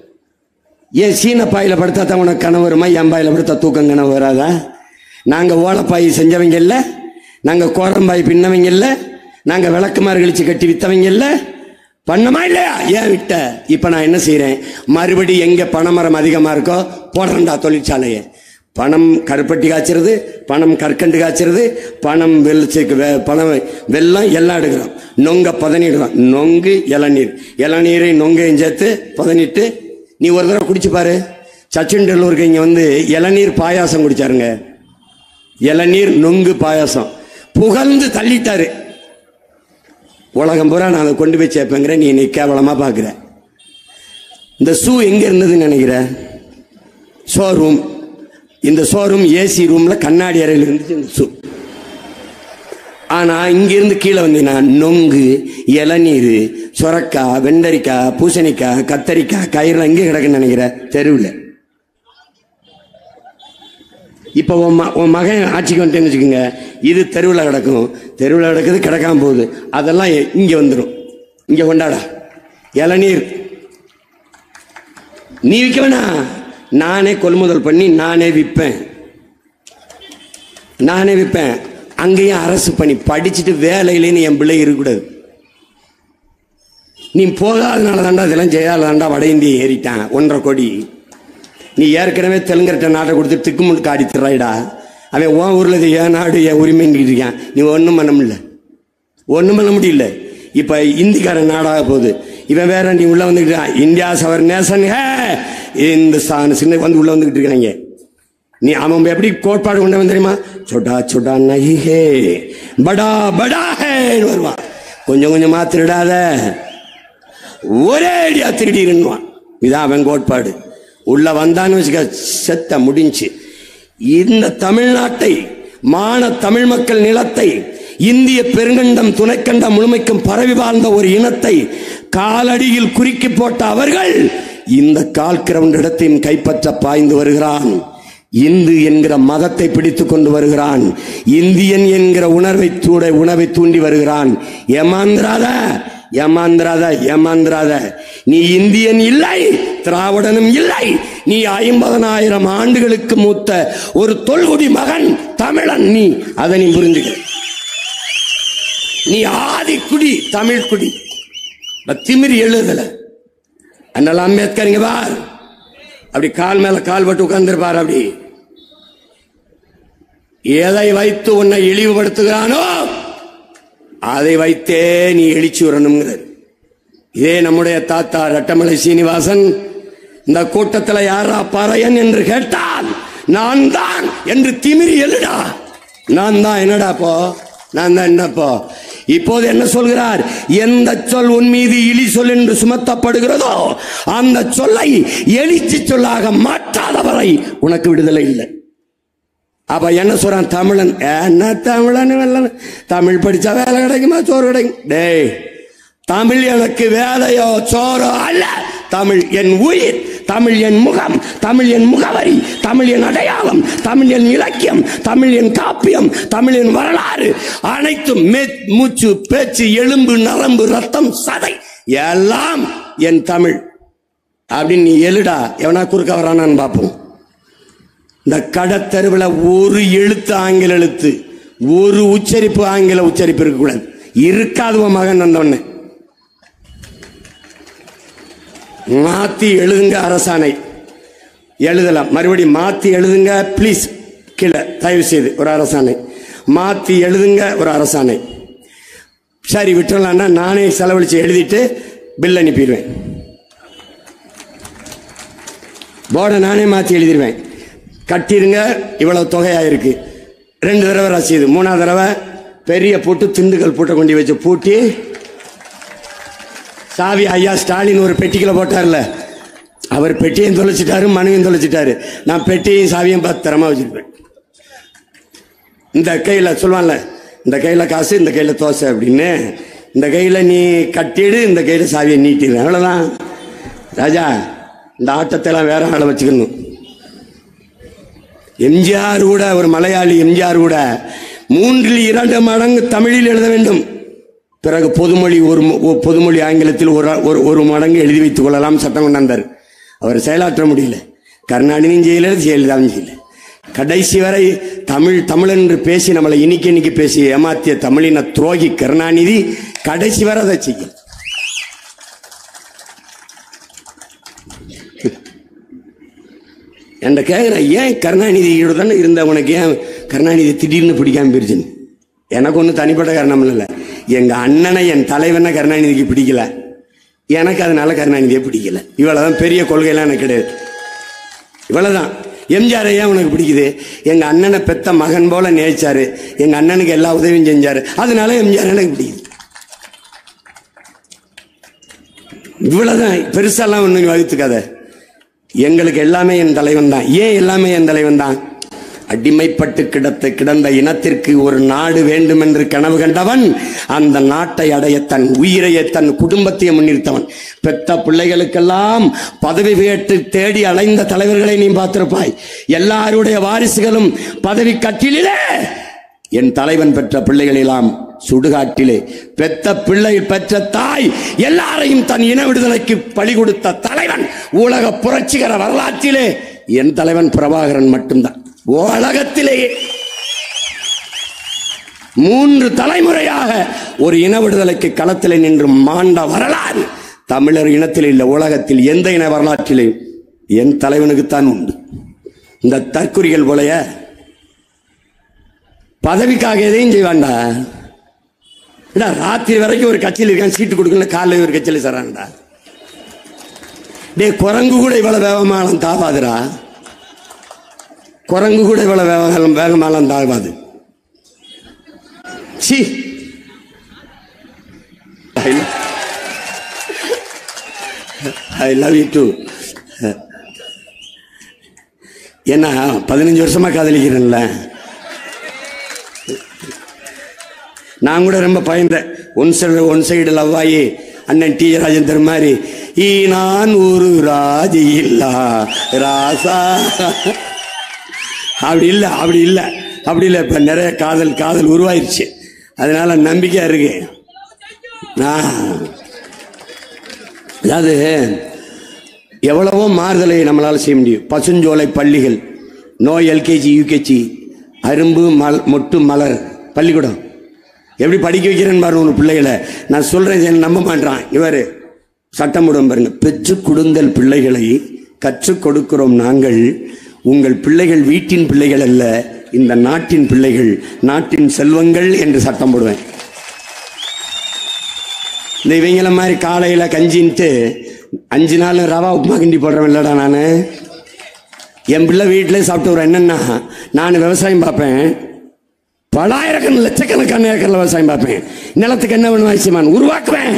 ஏன் சீன பாயில படுத்தா தான் உனக்கு கனவு வருமா? என் பாயில படுத்தா தூக்கம் கனவு வராதா? நாங்கள் ஓலைப்பாய் செஞ்சவங்க இல்லை, நாங்கள் கோரம்பாய் பின்னவங்க இல்லை, நாங்கள் விளக்குமாறு கழிச்சு கட்டி வித்தவங்க இல்லை. பண்ணமா இல்லையா? ஏன் விட்ட? இப்போ நான் என்ன செய்கிறேன்? மறுபடி எங்கே பனைமரம் அதிகமாக இருக்கோ போடுறேன்டா தொழிற்சாலையை. பணம் கருப்பட்டி காய்ச்சறது, பணம் கற்கண்டு காய்ச்சறது, பணம் பணம் வெல்லம் எல்லாம் எடுக்கிறோம். நொங்க பதனிடுறோம். நொங்கு இளநீர், இளநீரை நொங்கையும் சேர்த்து பதனிட்டு நீ ஒரு தடவை குடிச்சு பாரு. சச்சின் டெண்டுல்கருக்கு இங்கே வந்து இளநீர் பாயாசம் குடிச்சாருங்க. இளநீர் நொங்கு பாயாசம் புகழ்ந்து தள்ளிட்டாரு. உலகம் பூரா நான் அதை கொண்டு போய் சேர்ப்பேங்கிற, நீ என்னை கேவலமா பாக்குற. இந்த ஷூ எங்க இருந்ததுன்னு நினைக்கிற? ஷோரூம். இந்த ஷோரூம் ஏசி ரூம்ல கண்ணாடி அறையில் இருந்துச்சு இந்த ஷூ. ஆனா இங்கிருந்து கீழே வந்தீங்கன்னா நொங்கு, இளநீர், சொரக்காய், வெண்டரிக்காய், பூசணிக்காய், கத்தரிக்காய், கயிறுலாம் எங்கே கிடக்குன்னு நினைக்கிற? தெருவில். இப்போ உன் மகன் ஆட்சிக்கு வந்துட்டேன்னு வச்சுக்கோங்க, இது தெருவில் கிடக்கும். தெருவில் கிடக்குது, கிடக்காம போகுது. அதெல்லாம் இங்கே வந்துடும். இங்கே கொண்டாடா இளநீர். நீ விற்க வேணா, நானே கொள்முதல் பண்ணி நானே விற்பேன். அங்கேயும் அரசு பணி படிச்சுட்டு வேலையிலேன்னு என் பிள்ளை இருக்கக்கூடாது. நீ போகாதனால தாண்டா இதெல்லாம் செய்யாதாண்டா வட இந்திய ஏறிட்டான் 1.5 கோடி. நீ ஏற்கனவே தெலுங்கர்கிட்ட நாட்டை கொடுத்து திக்குமுன் காடி திராயிடா. அவன் உன் ஊர்ல என் நாடு என் உரிமைன்னு இருக்கான். நீ ஒன்றும் பண்ண முடியல. இப்ப இந்திக்காரன் நாடாக போகுது. இவன் வேற, நீ உள்ள வந்துக்கிட்டான். இந்தியா சவர் நேசன் இந்துஸ்தான் சின்ன வந்து உள்ள வந்துகிட்டு இருக்காங்க. நீ அவன் எப்படி கோட்பாடு கொண்டு வந்து தெரியுமா? சொட்டா சொட்டா நஹி ஹே படா படா ஹேன்னு வருவான். கொஞ்சம் கொஞ்சமா திருடாத, ஒரே அடியா திருடிடுவான். இதான் அவன் கோட்பாடு. உள்ள வந்தான்னு வச்சுக்க, செத்த முடிஞ்சு. இந்த தமிழ்நாட்டை, மான தமிழ் மக்கள் நிலத்தை, இந்திய பெருங்கண்டம் துணைக்கண்டம் முழுமைக்கும் பரவி வாழ்ந்த ஒரு இனத்தை காலடியில் குறுக்கி போட்ட அவர்கள் இந்த 1/4 கிரவுண்ட் இடத்தையும் கைப்பற்ற பாய்ந்து வருகிறான். இந்து என்கிற மதத்தை பிடித்துக் கொண்டு வருகிறான். இந்தியன் என்கிற உணவை தூண்டி வருகிறான். ஏமாந்திராத. நீ இந்தியன் இல்லை, திராவிடனும் இல்லை. நீ 50,000 ஆண்டுகளுக்கு மூத்த ஒரு தொல்குடி மகன், தமிழன். நீ அதை நீ புரிஞ்சுக்க. நீ ஆதிக்குடி, தமிழ் குடி. திமிரி எழுதல. அண்ணல் அம்பேத்கர் இங்க பார், அப்படி கால் மேல கால் பட்டு உட்கார்ந்துருப்பார். அப்படி எதை வைத்து உன்னை இழிவுபடுத்துகிறானோ அதை வைத்தே நீ எழுச்சி வரணுங்கிறது. இதே நம்முடைய தாத்தா ரெட்டமலை சீனிவாசன் இந்த கூட்டத்தில் யாரா பறையன் என்று கேட்டால் நான் தான் என்று திமிரி எழுடா. நான் தான் என்னடாப்போ, நான் தான் என்னப்போ. இப்போது என்ன சொல்கிறார்? எந்த சொல் உன் மீது இழி சொல் என்று சுமத்தப்படுகிறதோ அந்த சொல்லை எழுச்சி சொல்லாக மாற்றாதவரை உனக்கு விடுதலை இல்லை. அப்ப என்ன சொல்றான்? தமிழன். என்ன தமிழன்? தமிழ் படிச்சா வேலை கிடைக்குமா, சோறு கிடைக்கும்? டேய், தமிழ் எனக்கு வேலையோ சோறோ அல்ல. தமிழ் என் உயிர், தமிழ் என் முகம், தமிழ் என் முகவரி, தமிழ் என் அடையாளம், தமிழ் என் இலக்கியம், தமிழ் என் காப்பியம், தமிழ் என் வரலாறு. அனைத்தும் மூச்சு, பேச்சு, எலும்பு, நரம்பு, ரத்தம், சதை எல்லாம் என் தமிழ் அப்படின்னு நீ எழுடா. எவனா குறுக்க வரானான்னு பார்ப்போம். இந்த கடத்தெருவில் ஒரு எழுத்து ஆங்கில எழுத்து, ஒரு உச்சரிப்பு ஆங்கில உச்சரிப்பு இருக்கக்கூடாது. இருக்காது. உன் மகன் வந்தோன்னு மாத்தி எழுதுங்க. அரசாணை எழுதலாம், மறுபடியும் மாத்தி எழுதுங்க பிளீஸ். கீழே தயவு செய்து ஒரு அரசாணை மாத்தி எழுதுங்க, ஒரு அரசாணை. சரி விட்டுறலான்னா நானே செலவழிச்சு எழுதிட்டு பில் அனுப்பிடுவேன். போர்டை நானே மாத்தி எழுதிடுவேன். கட்டிருங்க, இவ்வளவு தொகையாயிருக்கு. 2 தடவை ரசீது, 3ஆவது தடவை பெரிய பூட்டு, திண்டுக்கல் பூட்டை கொண்டு வச்சு பூட்டி சாவி ஐயா ஸ்டாலின் ஒரு பெட்டிக்குள்ள போட்டார்ல, அவர் பெட்டியும் தொலைச்சிட்டாரு, மனுவையும் தொலைச்சிட்டாரு. நான் பெட்டியும் சாவியும் பத்திரமா வச்சிருப்பேன். இந்த கையில சொல்லுவான்ல, இந்த கையில காசு, இந்த கையில தோசை அப்படின்னு. இந்த கையில நீ கட்டிடு, இந்த கையில சாவியை நீட்டிடு. அவ்வளவுதான் ராஜா. இந்த ஆட்டத்தை எல்லாம் வேற ஆளை வச்சுக்கணும். எம்ஜிஆர் கூட, ஒரு மலையாளி எம்ஜிஆர் கூட 3 மடங்கு தமிழில் எழுத வேண்டும். பிறகு பொதுமொழி ஆங்கிலத்தில் ஒரு மடங்கு எழுதி வைத்துக் கொள்ளலாம் சட்டம் கொண்டாந்தார். அவர் செயலாற்ற முடியல. கருணாநிதியும் செய்யல, ஜெயலலிதாவும் செய்யல. கடைசி வரை தமிழ் என்று பேசி நம்மளை இன்னைக்கு பேசி ஏமாத்திய தமிழின துரோகி கருணாநிதி கடைசி வரை அதை செய்யல. என்ற கேட்கிற, ஏன் கருணாநிதியோட தானே இருந்த உனக்கு ஏன் கருணாநிதி திடீர்னு பிடிக்காம போயிருச்சுன்னு? எனக்கு ஒன்றும் தனிப்பட்ட காரணம் இல்லை. எங்க அண்ணனை, என் தலைவனை கருணாநிதிக்கு பிடிக்கல, எனக்கு அதனால கருணாநிதியை பிடிக்கல. இவ்வளவுதான். பெரிய கொள்கையெல்லாம் எனக்கு கிடையாது. இவ்வளவுதான். எம்ஜிஆர் ஏன் உனக்கு பிடிக்குது? எங்க அண்ணனை பெத்த மகன் போல நேசிச்சாரு, எங்க அண்ணனுக்கு எல்லா உதவியும் செஞ்சாரு, அதனால எம்ஜிஆர் எனக்கு பிடிக்குது. இவ்வளவுதான், பெருசாலாம் ஒண்ணு வகுத்துக்காத. எங்களுக்கு எல்லாமே என் தலைவன் தான். ஏன் எல்லாமே என் தலைவன் தான்? அடிமைப்பட்டு கிடந்த இனத்திற்கு ஒரு நாடு வேண்டும் என்று கனவு கண்டவன், அந்த நாட்டை அடைய தன் உயிரையை தன் குடும்பத்தை முன்னிறுத்தவன். பெத்த பிள்ளைகளுக்கெல்லாம் பதவி கேட்டு தேடி அலைந்த தலைவர்களை நீ பார்த்திருப்பாய். எல்லாருடைய வாரிசுகளும் பதவி கட்டிலே. என் தலைவன் பெற்ற பிள்ளைகள் எல்லாம் சுடுகாட்டிலே. பெத்த பிள்ளை பெற்ற தாய் எல்லாரையும் தன் இன விடுதலைக்கு பலி கொடுத்த தலைவன் உலக புரட்சிகர வரலாற்றிலே என் தலைவன் பிரபாகரன் மட்டும்தான். உலகத்திலேயே 3 தலைமுறையாக ஒரு இன விடுதலைக்கு களத்தில் நின்று மாண்ட வரலாறு தமிழர் இனத்தில் இல்ல, உலகத்தில் எந்த இன வரலாற்றிலே என் தலைவனுக்குத்தான் உண்டு. இந்த தற்குறிகள் போலைய பதவிக்காக எதையும் செய்வான்டா. ராத்திரி வரைக்கும் ஒரு கட்சியில் இருக்கான், சீட்டு கொடுக்கல, காலையில் ஒரு கட்சியில் சரான்டா. டே, குரங்கு கூட இவ்வளவு வேகமாலம் தாவாதுரா. குரங்கு கூட இவ்வளவு வேகமாலம் தாவாது. சி, ஐ லவ் யூ டூ. ஏன்னா 15 வருஷமா காதலிக்கிறேன்ல. நான் கூட ரொம்ப பயந்தேன். ஒன் சைடு லவ் ஆகி அண்ணன் டி ராஜேந்தர் மாதிரி நான் ஒரு ராஜி இல்லா ராசா. அப்படி இல்லை. இப்ப நிறைய காதல் உருவாயிருச்சு. அதனால நம்பிக்கையா இருக்கு. அதாவது எவ்வளவோ மாறுதலை நம்மளால செய்ய முடியும். பசுஞ்சோலை பள்ளிகள், நோ எல்கேஜி யூகேஜி, அரும்பு மொட்டு மலர் பள்ளிக்கூடம் எப்படி படிக்க வைக்கிறேன்னு பாருங்க ஒரு பிள்ளைகளை. நான் சொல்றேன், நம்ப மாட்டான். இவர் சட்டம் போடுவோம் பாருங்க. பெற்று கொடுந்தல் பிள்ளைகளை கற்றுக் கொடுக்கிறோம் நாங்கள். உங்கள் பிள்ளைகள் வீட்டின் பிள்ளைகள் அல்ல, இந்த நாட்டின் பிள்ளைகள், நாட்டின் செல்வங்கள் என்று சட்டம் போடுவேன். இந்த இவங்கள மாதிரி காலையில கஞ்சின்ட்டு 5 நாள் ரவா உப்புமா கிண்டி போடுறேன் இல்லடா. நான் என் பிள்ளை வீட்டிலே சாப்பிட்டு வர. என்னன்னா, நான் விவசாயம் பார்ப்பேன், பலாயிரக்கணக்கான லட்சக்கணக்கான ஏக்கர்ல விவசாயம் பார்ப்பேன். நிலத்துக்கு என்ன வேணும் அவசியமான உருவாக்குவேன்.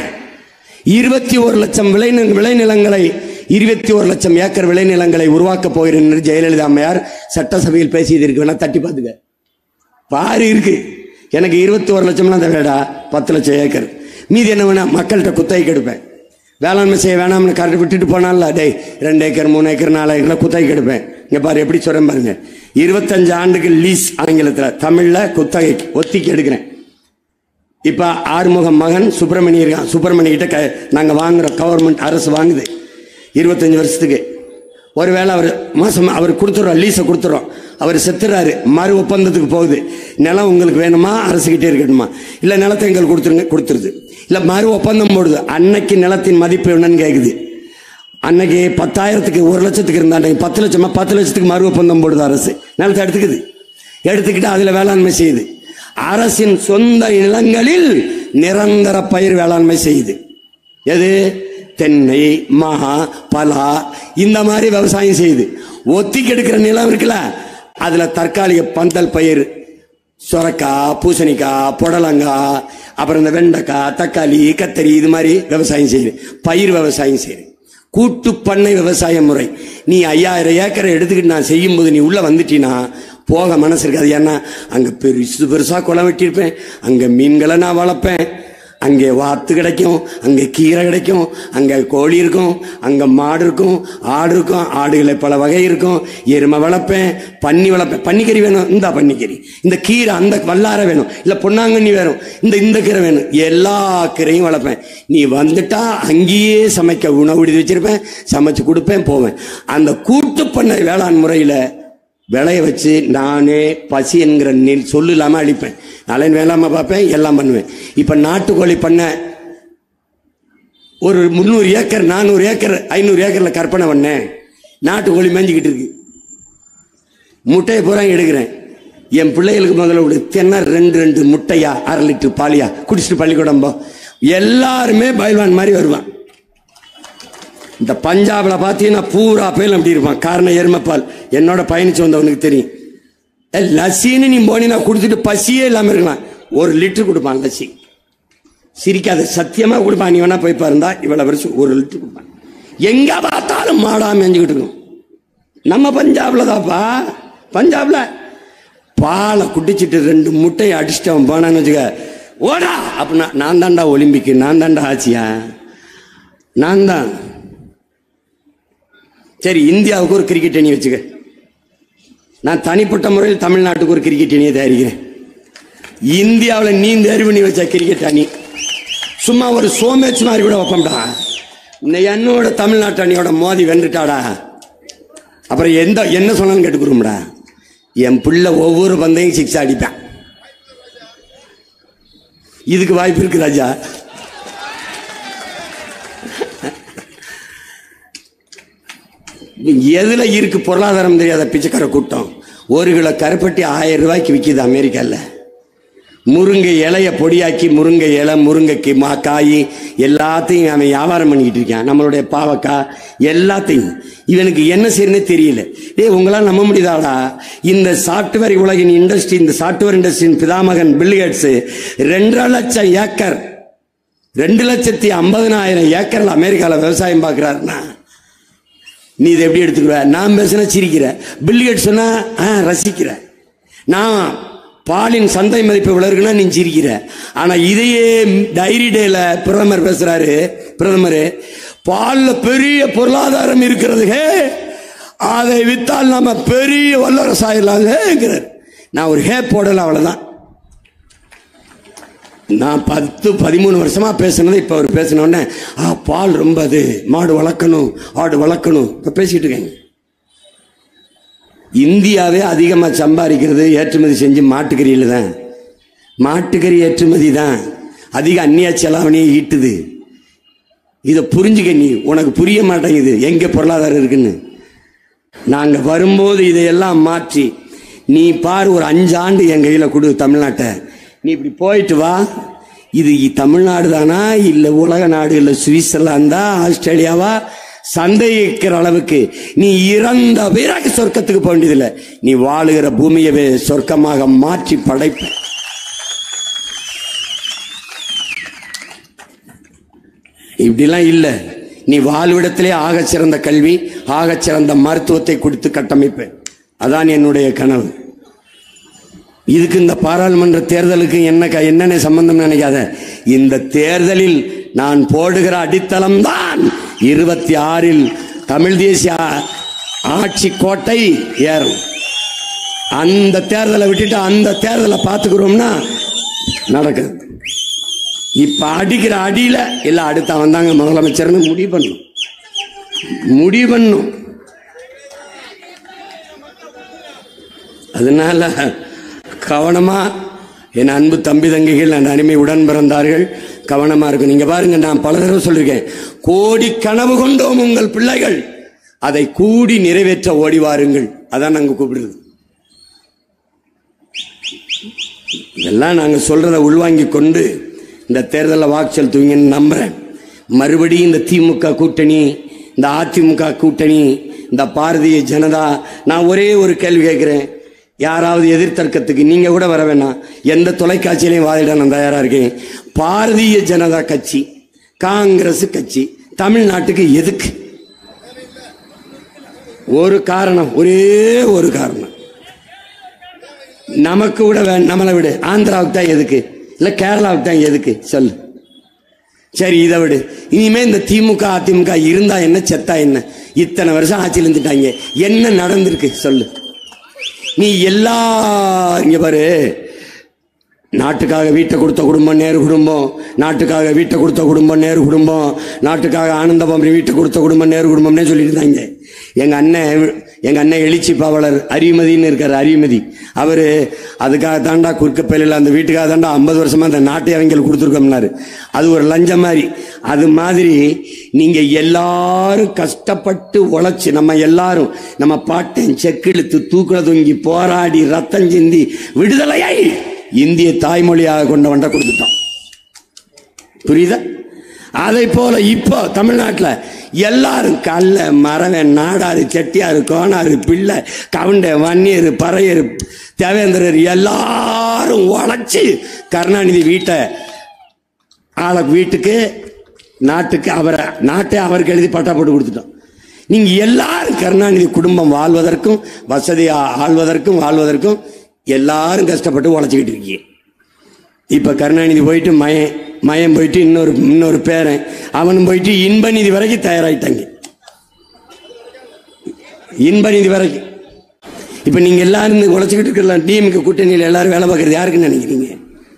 21 லட்சம் விளைநிலங்களை 21 லட்சம் ஏக்கர் விளைநிலங்களை உருவாக்க போகிறேன் என்று ஜெயலலிதா அம்மையார் சட்டசபையில் பேசியது இருக்கு. வேணா தட்டி பார்த்துக்க பாரு இருக்கு. எனக்கு 21 லட்சம்லாம் தேவைடா, 10 லட்சம் ஏக்கர். மீதி என்ன வேணா மக்கள்கிட்ட குத்தகைக்கு எடுப்பேன். வேளாண்மை செய்ய வேணாம்னு கரெக்ட் விட்டுட்டு போனால, டே 2 ஏக்கர் 3 ஏக்கர் 4 ஏக்கர்ல குத்தகைக்கு எடுப்பேன். இங்க பாரு எப்படி சொல்றேன் பாருங்க. 25 ஆண்டுகள் லீஸ், ஆங்கிலத்தில், தமிழ்ல குத்தகைக்கு ஒத்திக்கு எடுக்கிறேன். இப்ப ஆறுமுகம் மகன் சுப்பிரமணி இருக்கான். சுப்பிரமணி கிட்ட நாங்க வாங்குறோம், கவர்மெண்ட் அரசு வாங்குது 25 வருஷத்துக்கு. ஒருவேளை அவர் மாசம் அவர் கொடுத்துறோம், லீஸை கொடுத்துறோம், அவர் செத்துறாரு, மறு ஒப்பந்தத்துக்கு போகுது. நிலம் உங்களுக்கு வேணுமா, அரசுகிட்டே இருக்கணுமா, இல்ல நிலத்தை எங்களுக்கு கொடுத்துருங்க, கொடுத்துருது. இல்ல மறு ஒப்பந்தம் போடுது. அன்னைக்கு நிலத்தின் மதிப்பு என்னன்னு கேக்குது. அன்னைக்கு 10,000க்கு 1 லட்சத்துக்கு இருந்தாங்க, 10 லட்சமா 10 லட்சத்துக்கு மறு ஒப்பந்தம் போடுது அரசு. நிலத்தை எடுத்துக்கிட்டு அதுல வேளாண்மை செய்யுது. அரசின் சொந்த நிலங்களில் நிரந்தர பயிர் வேளாண்மை செய்யுது. எது? தென்னை, மா, பலா, இந்த மாதிரி விவசாயம் செய்யுது. ஒத்திக்கு எடுக்கிற நிலம் இருக்குல்ல, அதுல தற்காலிக பந்தல் பயிர், சொரக்காய், பூசணிக்காய், புடலங்காய், அப்புறம் இந்த வெண்டைக்காய், தக்காளி, கத்தரி, இது மாதிரி விவசாயம் செய்யுது. பயிர் விவசாயம் செய்யுது. கூட்டு பண்ணை விவசாய முறை. நீ 5000 ஏக்கரை எடுத்துக்கிட்டு நான் செய்யும் போது நீ உள்ள வந்துட்டீனா போக மனசு இருக்காது. ஏன்னா அங்க பெருசா குளம் வெட்டியிருப்பேன், அங்க மீன்களை நான் வளர்ப்பேன், அங்கே வாத்து கிடைக்கும், அங்கே கீரை கிடைக்கும், அங்க கோழி இருக்கும், அங்க மாடு இருக்கும், ஆடு இருக்கும், ஆடுகளை பல வகை இருக்கும், எருமை வளர்ப்பேன், பன்னி வளர்ப்பேன். பன்னிக்கறி வேணும், இந்த பன்னிக்கறி, இந்த கீரை, அந்த வல்லார வேணும், இல்ல பொன்னாங்கண்ணி வேணும், இந்த கீரை வேணும், எல்லா கீரையும் வளர்ப்பேன். நீ வந்துட்டா அங்கேயே சமைக்க உணவு விடுதி வச்சிருப்பேன், சமைச்சு கொடுப்பேன், போவேன். அந்த கூட்டு பண்ணை வேளாண் முறையில விளைய வச்சு நானே பசி என்கிற சொல்லு இல்லாம அழிப்பேன். நாளைக்கு வேளாண்மை பார்ப்பேன், எல்லாம் பண்ணுவேன். இப்ப நாட்டுக்கோழி பண்ண ஒரு 300 ஏக்கர் 400 ஏக்கர் 500 ஏக்கர்ல கற்பனை பண்ணேன். நாட்டுக்கோழி மேஞ்சிக்கிட்டு இருக்கு. முட்டையை பூரா எடுக்கிறேன். என் பிள்ளைகளுக்கு முதல்ல தென்ன 2 முட்டையா 1/2 லிட்டர் பாலியா குடிச்சிட்டு பள்ளிக்கூடம் போ. எல்லாருமே பயில்வான் மாதிரி வருவான். இந்த பஞ்சாப்ல பாத்தீங்கன்னா பூரா பேர் அப்படி இருப்பான். காரணம் எருமைப்பால். என்னோட பயணிச்சு வந்தவனுக்கு தெரியும். லஸ்ஸின்னு நீ போனீங்கன்னா குடிச்சிட்டு பசியே இல்லாம இருக்கலாம். 1 லிட்டர் கொடுப்பான் லஸ்ஸி. சிரிக்காத, சத்தியமா கொடுப்பான். நீ வேணா போய் பாருந்தா இவ்வளவு வருஷம் 1 லிட்டர் கொடுப்பான். எங்க பார்த்தாலும் மாடா மேஞ்சுக்கிட்டு இருக்கும். நம்ம பஞ்சாப்ல தான்ப்பா, பஞ்சாப்ல பாலை குடிச்சிட்டு 2 முட்டையை அடிச்சுட்டு அவன் போனான்னு வச்சுக்க, ஓடா அப்படின்னா நான் தான்டா ஒலிம்பிக்கு, நான் தான்டா ஆச்சியா, நான் தான். சரி, இந்தியாவுக்கு ஒரு கிரிக்கெட் அணி வச்சுக்க, நான் தனிப்பட்ட முறையில் தமிழ்நாட்டுக்கு ஒரு கிரிக்கெட் அணியை தயாரிக்கிறேன். இந்தியாவில் நீ தேர்வு பண்ணி வச்ச கிரிக்கெட் அணி சும்மா ஒரு சோமேட்ச் மாதிரி கூட வைப்போம்டா. என்னோட தமிழ்நாட்டு அணியோட மோதி வென்றுட்டாடா, அப்புறம் என்ன சொன்னாலும் கேட்டுக்கிறோம்டா. என் பிள்ளை ஒவ்வொரு பந்தையும் 6 அடிப்பேன். இதுக்கு வாய்ப்பு இருக்கு ராஜா. எதுல இருக்கு பொருளாதாரம் தெரியாத பிச்சைக்கார கூட்டம். 1 கிலோ கருப்பட்டி 1000 ரூபாய்க்கு விற்கிது அமெரிக்கால. முருங்கை இலைய பொடியாக்கி, முருங்கை இலை, முருங்கைக்கு காய் எல்லாத்தையும் அவன் வியாபாரம் பண்ணிக்கிட்டு இருக்கான். நம்மளுடைய பாவக்காய் எல்லாத்தையும். இவனுக்கு என்ன செய்யறனே தெரியல. உங்களால் நம்ப முடியுதாடா, இந்த சாப்ட்வேர் உலகின் இண்டஸ்ட்ரி, இந்த சாப்ட்வேர் இண்டஸ்ட்ரியின் பிதாமகன் பில் கேட்ஸ் 2 லட்சம் ஏக்கர், 2,50,000 ஏக்கர்ல அமெரிக்கால விவசாயம் பார்க்கிறாருன்னா நீ இதை எப்படி எடுத்துக்கிற? நான் பேசுனா சிரிக்கிற, பில் கேட்ஸ் சொன்னா ரசிக்கிற. நான் பாலின் சந்தை மதிப்பு விளக்குன்னா நீ சிரிக்கிற. ஆனா இதையே டைரி டேல பிரதமர் பேசுறாரு. பிரதமர், பால்ல பெரிய பொருளாதாரம் இருக்கிறது, அதை வித்தால் நம்ம பெரிய வல்லரசு ஆயிடலாங்கிறார். நான் ஒரு போடல, அவ்வளவுதான். நான் 10-13 வருஷமா பேசினது இப்ப அவர் பேசினோடனே பால் ரொம்ப அது, மாடு வளர்க்கணும், ஆடு வளர்க்கணும், இப்ப பேசிட்டு இருக்கேன். இந்தியாவே அதிகமாக சம்பாதிக்கிறது ஏற்றுமதி செஞ்சு மாட்டுக்கறியில் தான். மாட்டுக்கறி ஏற்றுமதி தான் அதிக அந்நிய செலாவணியை ஈட்டுது. இதை புரிஞ்சுக்க, நீ உனக்கு புரிய மாட்டேங்குது எங்க பொருளாதாரம் இருக்குன்னு. நாங்க வரும்போது இதையெல்லாம் மாற்றி நீ பாரு, ஒரு 5 ஆண்டு என் கையில கொடு தமிழ்நாட்டை, நீ இப்படி போயிட்டு வா. இது தமிழ்நாடு தானா, இல்ல உலக நாடு, இல்ல சுவிட்சர்லாந்தா, ஆஸ்திரேலியாவா, சந்தேகிக்கிற அளவுக்கு நீ இறந்த பிறகு சொர்க்கத்துக்கு போக வேண்டியதில்லை. நீ வாழுகிற பூமியவே சொர்க்கமாக மாற்றி படைப்ப. இப்படிலாம் இல்ல. நீ வாழ்விடத்திலே ஆகச்சிறந்த கல்வி, ஆகச்சிறந்த மருத்துவத்தை கொடுத்து கட்டமைப்ப. அதான் என்னுடைய கனவு. இதுக்கு இந்த பாராளுமன்ற தேர்தலுக்கு என்னென்ன சம்பந்தம் நினைக்காத. இந்த தேர்தலில் நான் போடுகிற அடித்தளம் தான் 26 தமிழ் தேசிய ஆட்சி கோட்டை ஏறும். அந்த தேர்தலை விட்டுட்டு அந்த தேர்தலை பார்த்துக்கிறோம்னா நடக்குது. இப்ப அடிக்கிற அடியில இல்ல அடுத்த வந்தாங்க முதலமைச்சர்னு முடிவு பண்ணும். அதனால கவனமா, என் அன்பு தம்பி தங்கைகள், என் அருமை உடன் பிறந்தார்கள், கவனமா இருக்கும். நீங்க பாருங்க, நான் பல தடவை சொல்லிருக்கேன், கோடி கனவு கொண்டோம் உங்கள் பிள்ளைகள், அதை கூடி நிறைவேற்ற ஓடி வாருங்கள். அதான் நாங்க கூப்பிடுறது. இதெல்லாம் நாங்க சொல்றதை உள்வாங்கி கொண்டு இந்த தேர்தலில் வாக்கு செலுத்துவீங்கன்னு நம்புறேன். மறுபடியும் இந்த திமுக கூட்டணி, இந்த அதிமுக கூட்டணி, இந்த பாரதிய ஜனதா, நான் ஒரே ஒரு கேள்வி கேட்கிறேன். யாராவது எதிர்த்தர்க்கத்துக்கு நீங்க கூட வர வேணாம், எந்த தொலைக்காட்சியிலையும் வாதிட நான் தயாரா இருக்கேன். பாரதிய ஜனதா கட்சி, காங்கிரஸ் கட்சி தமிழ்நாட்டுக்கு எதுக்கு? ஒரு காரணம், ஒரே ஒரு காரணம். நமக்கு விட நம்மளை விடு, ஆந்திராவுக்கு தான் எதுக்கு, இல்ல கேரளாவுக்கு தான் எதுக்கு சொல்லு. சரி, இதை விடு. இனிமே இந்த திமுக அதிமுக இருந்தா என்ன, செத்தா என்ன? இத்தனை வருஷம் ஆட்சியில் இருந்துட்டாங்க, என்ன நடந்திருக்கு சொல்லு. நீ இங்க பாரு, நாட்டுக்காக வீட்டை கொடுத்த குடும்பம் நேரு குடும்பம், நாட்டுக்காக வீட்டை கொடுத்த குடும்பம் நேரு குடும்பம், நாட்டுக்காக ஆனந்தபம் வீட்டை கொடுத்த குடும்பம் நேரு குடும்பம்னே சொல்லிட்டு இருந்தாங்க. எங்க அண்ணன் எழுச்சி பாவலர் அறிமதின்னு இருக்காரு, அறிமதி, அவரு அதுக்காக தாண்டா குறுக்கப்பையில் அந்த வீட்டுக்காக தாண்டா 50 வருஷமா அந்த நாட்டை அவங்களுக்கு கொடுத்துருக்கோம்னாரு. அது ஒரு லஞ்சம் மாதிரி. அது மாதிரி நீங்க எல்லாரும் கஷ்டப்பட்டு உழைச்சு, நம்ம எல்லாரும் நம்ம பாட்டன் செக்கிழுத்து தூக்குல தொங்கி போராடி ரத்தம் சிந்தி விடுதலையை இந்திய தாய்மொழியாக கொண்டவன்ட கொடுத்துட்டோம். புரியுதா? அதை போல இப்போ தமிழ்நாட்டில் எல்லாரும் கல்ல மரவன் நாடாரு செட்டியாரு கோனாரு பிள்ளை கவுண்ட வன்னியர் பறையர் தேவேந்திரர் எல்லாரும் உழைச்சு கருணாநிதி வீட்டை ஆளை வீட்டுக்கு நாட்டுக்கு நாட்டை அவருக்கு எழுதி பட்டா போட்டு கொடுத்துட்டோம். நீங்க எல்லாரும் கருணாநிதி குடும்பம் வாழ்வதற்கும் வசதியா வாழ்வதற்கும் எல்லாரும் கஷ்டப்பட்டு உழைச்சிக்கிட்டு இருக்கீங்க. இப்ப கருணாநிதி போயிட்டு மயம் போயிட்டு இன்னொரு பேரன் அவனும் போயிட்டு இன்ப நிதி வரைக்கும் தயாராயிட்டாங்க. இன்ப நிதி வரைக்கும். இப்ப நீங்க எல்லாரும் உழைச்சிக்கிட்டு இருக்கலாம். டிஎம்கே கூட்டணியில் எல்லாரும் வேலை பார்க்கறது யாருக்குன்னு நினைக்கிறீங்க?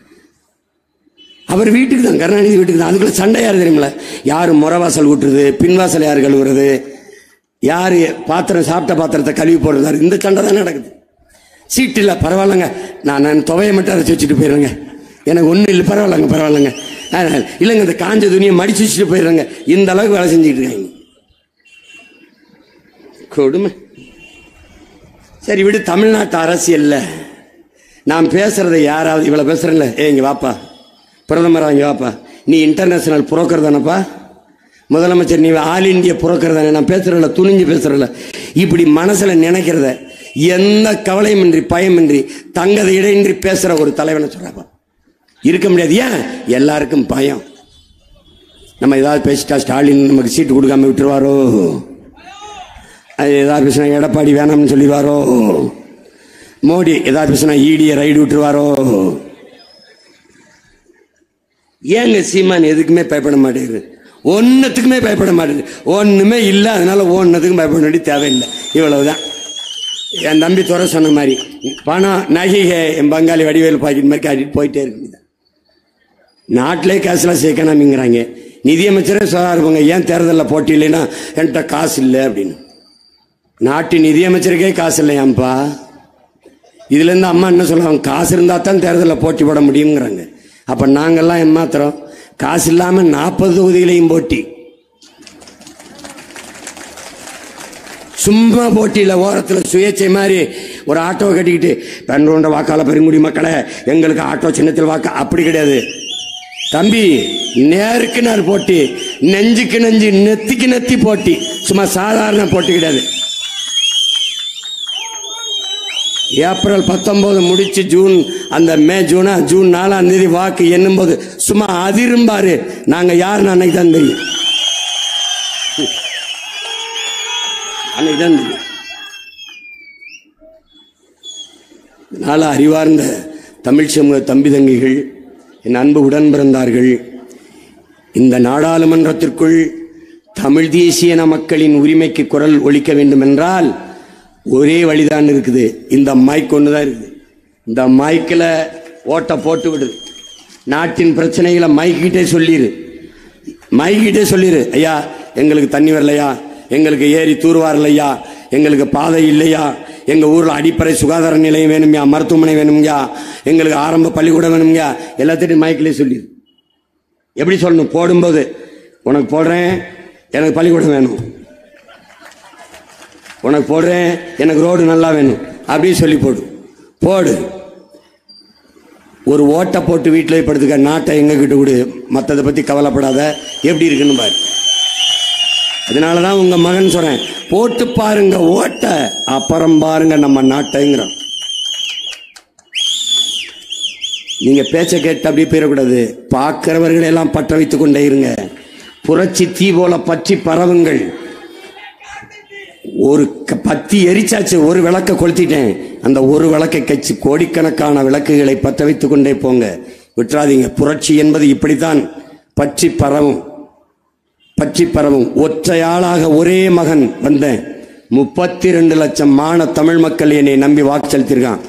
அவர் வீட்டுக்கு தான், கருணாநிதி வீட்டுக்கு தான். அதுக்குள்ள சண்டை யாரு தெரியுமில்ல? யாரு முறவாசல் ஊட்டுறது, பின்வாசல் யாரு கழுவுறது, யாரு பாத்திரம் சாப்பிட்ட பாத்திரத்தை கழுவி போடுறது, இந்த சண்டை தான் நடக்குது. சீட்டு இல்லை, பரவாயில்லங்க, நான் துவையை மட்டும் அரைச்சி வச்சுட்டு போயிடுறேங்க, எனக்கு ஒன்றும் இல்லை, பரவாயில்லங்க இல்லைங்க, இந்த காஞ்ச துணியை மடிச்சு வச்சுட்டு போயிடுறேங்க. இந்த அளவுக்கு வேலை செஞ்சுட்டு இருக்காங்க. கொடுமை. சரி விடு, தமிழ்நாட்டு அரசியல்ல நான் பேசுறதை யாராவது இவ்வளவு பேசுறேன்ல, இங்க வாப்பா பிரதமர், இங்க வாப்பா, நீ இன்டர்நேஷனல் புரோக்கர் தானப்பா, முதலமைச்சர் நீ ஆல் இந்தியா புரோக்கர் தானே, நான் பேசுறல, துணிஞ்சு பேசுறல, இப்படி மனசுல நினைக்கிறத எந்த கவலையுமின்றி பயமின்றி தங்கதை இடையின்றி பேசுற ஒரு தலைவனை சொல்றப்பா இருக்க முடியாது. ஏன்? எல்லாருக்கும் பயம். நம்ம ஏதாவது பேசிட்டா ஸ்டாலின் நமக்கு சீட்டு கொடுக்காம விட்டுருவாரோ, ஏதாவது பேசினா எடப்பாடி வேணாம்னு சொல்லிடுவாரோ, மோடி ஏதாவது பேசினா ஈடியை ரைடு விட்டுருவாரோ. ஏங்க சீமான் எதுக்குமே பயப்பட மாட்டேங்குது, ஒன்னத்துக்குமே பயப்பட மாட்டேங்குது, ஒண்ணுமே இல்லை, அதனால ஒன்னத்துக்கும் பயப்பட வேண்டிய தேவையில்லை. இவ்வளவுதான். என் தம்பி துறை சொன்ன மாதிரி பணம் நகைகை என் பங்காளி வடிவேல் பாக்கெட் மாதிரி காட்டிட்டு போயிட்டே இருக்கு. நாட்டிலே கேஷ்லெஸ் எக்கனாமிங்கிறாங்க. நிதியமைச்சரே சொல்ல இருப்பாங்க, ஏன் தேர்தலில் போட்டி இல்லைன்னா என்கிட்ட காசு இல்லை அப்படின்னு. நாட்டு நிதியமைச்சருக்கே காசு இல்லையாம்பா. இதுல இருந்து அம்மா என்ன சொல்லுவாங்க, காசு இருந்தா தான் தேர்தலில் போட்டி போட முடியுங்கிறாங்க. அப்ப நாங்கெல்லாம் ஏமாத்திரம் காசு இல்லாம 40 தொகுதிகளையும் போட்டி, சும்மா போட்டியில ஓரத்தில் சுயேட்சை மாதிரி ஒரு ஆட்டோவை கட்டிக்கிட்டு பெண்களோட வாக்காள பெருங்குடி மக்களை எங்களுக்கு ஆட்டோ சின்னத்தில் வாக்க, அப்படி கிடையாது தம்பி. நேருக்கு நேர் போட்டி, நெஞ்சுக்கு நெஞ்சு, நெத்திக்கு நெத்தி போட்டி, சும்மா சாதாரண போட்டி கிடையாது. ஏப்ரல் 19 முடிச்சு ஜூன் 4ஆம் தேதி வாக்கு எண்ணும் போது சும்மா அதிரும்பாரு. நாங்க யாருன்னு அன்னைக்கு தான் தெரியும், அன்னைக்கு தான் தெரியும். அதனால அறிவார்ந்த தமிழ் சமூக தம்பி தங்கிகள், என் அன்பு உடன் பிறந்தார்கள், இந்த நாடாளுமன்றத்திற்குள் தமிழ் தேசிய மக்களின் உரிமைக்கு குரல் ஒலிக்க வேண்டும் என்றால் ஒரே வழிதான் இருக்குது. இந்த மைக் ஒண்ணுதான் இருக்குது. இந்த மைக்கில் ஓட்ட போட்டு விடு. நாட்டின் பிரச்சனைகளை மைக்கிட்டே சொல்லிரு. ஐயா எங்களுக்கு தண்ணி வரலையா, எங்களுக்கு ஏரி தூர்வாரலையா, எங்களுக்கு பாதை இல்லையா, எங்க ஊர்ல அடிப்படை சுகாதார நிலையம் வேணும்யா, மருத்துவமனை வேணும்யா, எங்களுக்கு ஆரம்ப பள்ளிக்கூடம் வேணும்யா, எல்லாத்தையும் மைக்கிலே சொல்லிடு. எப்படி சொல்லணும்? போடும்போது உனக்கு போடுறேன், எனக்கு பள்ளிக்கூடம் வேணும், உனக்கு போடுறேன், எனக்கு ரோடு நல்லா வேணும், அப்படியே சொல்லி போடு. ஒரு ஓட்டை போட்டு வீட்டில் படுத்துக்க, நாட்டை எங்க கிட்ட விடு, மற்றதை பத்தி கவலைப்படாத, எப்படி இருக்குன்னு பாரு. அதனாலதான் உங்க மகன் சொல்றேன், போட்டு பாருங்க ஓட்ட, அப்புறம் பாருங்க நம்ம நாட்டைங்கிறோம். நீங்க பேச்ச கேட்டு அப்படியே போயிடக்கூடாது. பார்க்கிறவர்களை எல்லாம் பற்ற வைத்துக் கொண்டே இருங்க. புரட்சி தீ போல பற்றி பரவுங்கள். ஒரு பத்தி எரிச்சாச்சு, ஒரு விளக்க கொளுத்திட்டேன், அந்த ஒரு விளக்கை கட்சி கோடிக்கணக்கான விளக்குகளை பற்ற வைத்துக் கொண்டே போங்க, விட்டுறாதீங்க. புரட்சி என்பது இப்படித்தான் பற்றி பரவும். ஒற்றையாளாக ஒரே மகன் வந்தேன். 32 லட்சம் மான தமிழ் மக்கள் என்னை நம்பி வாக்கு செலுத்திருக்கான்.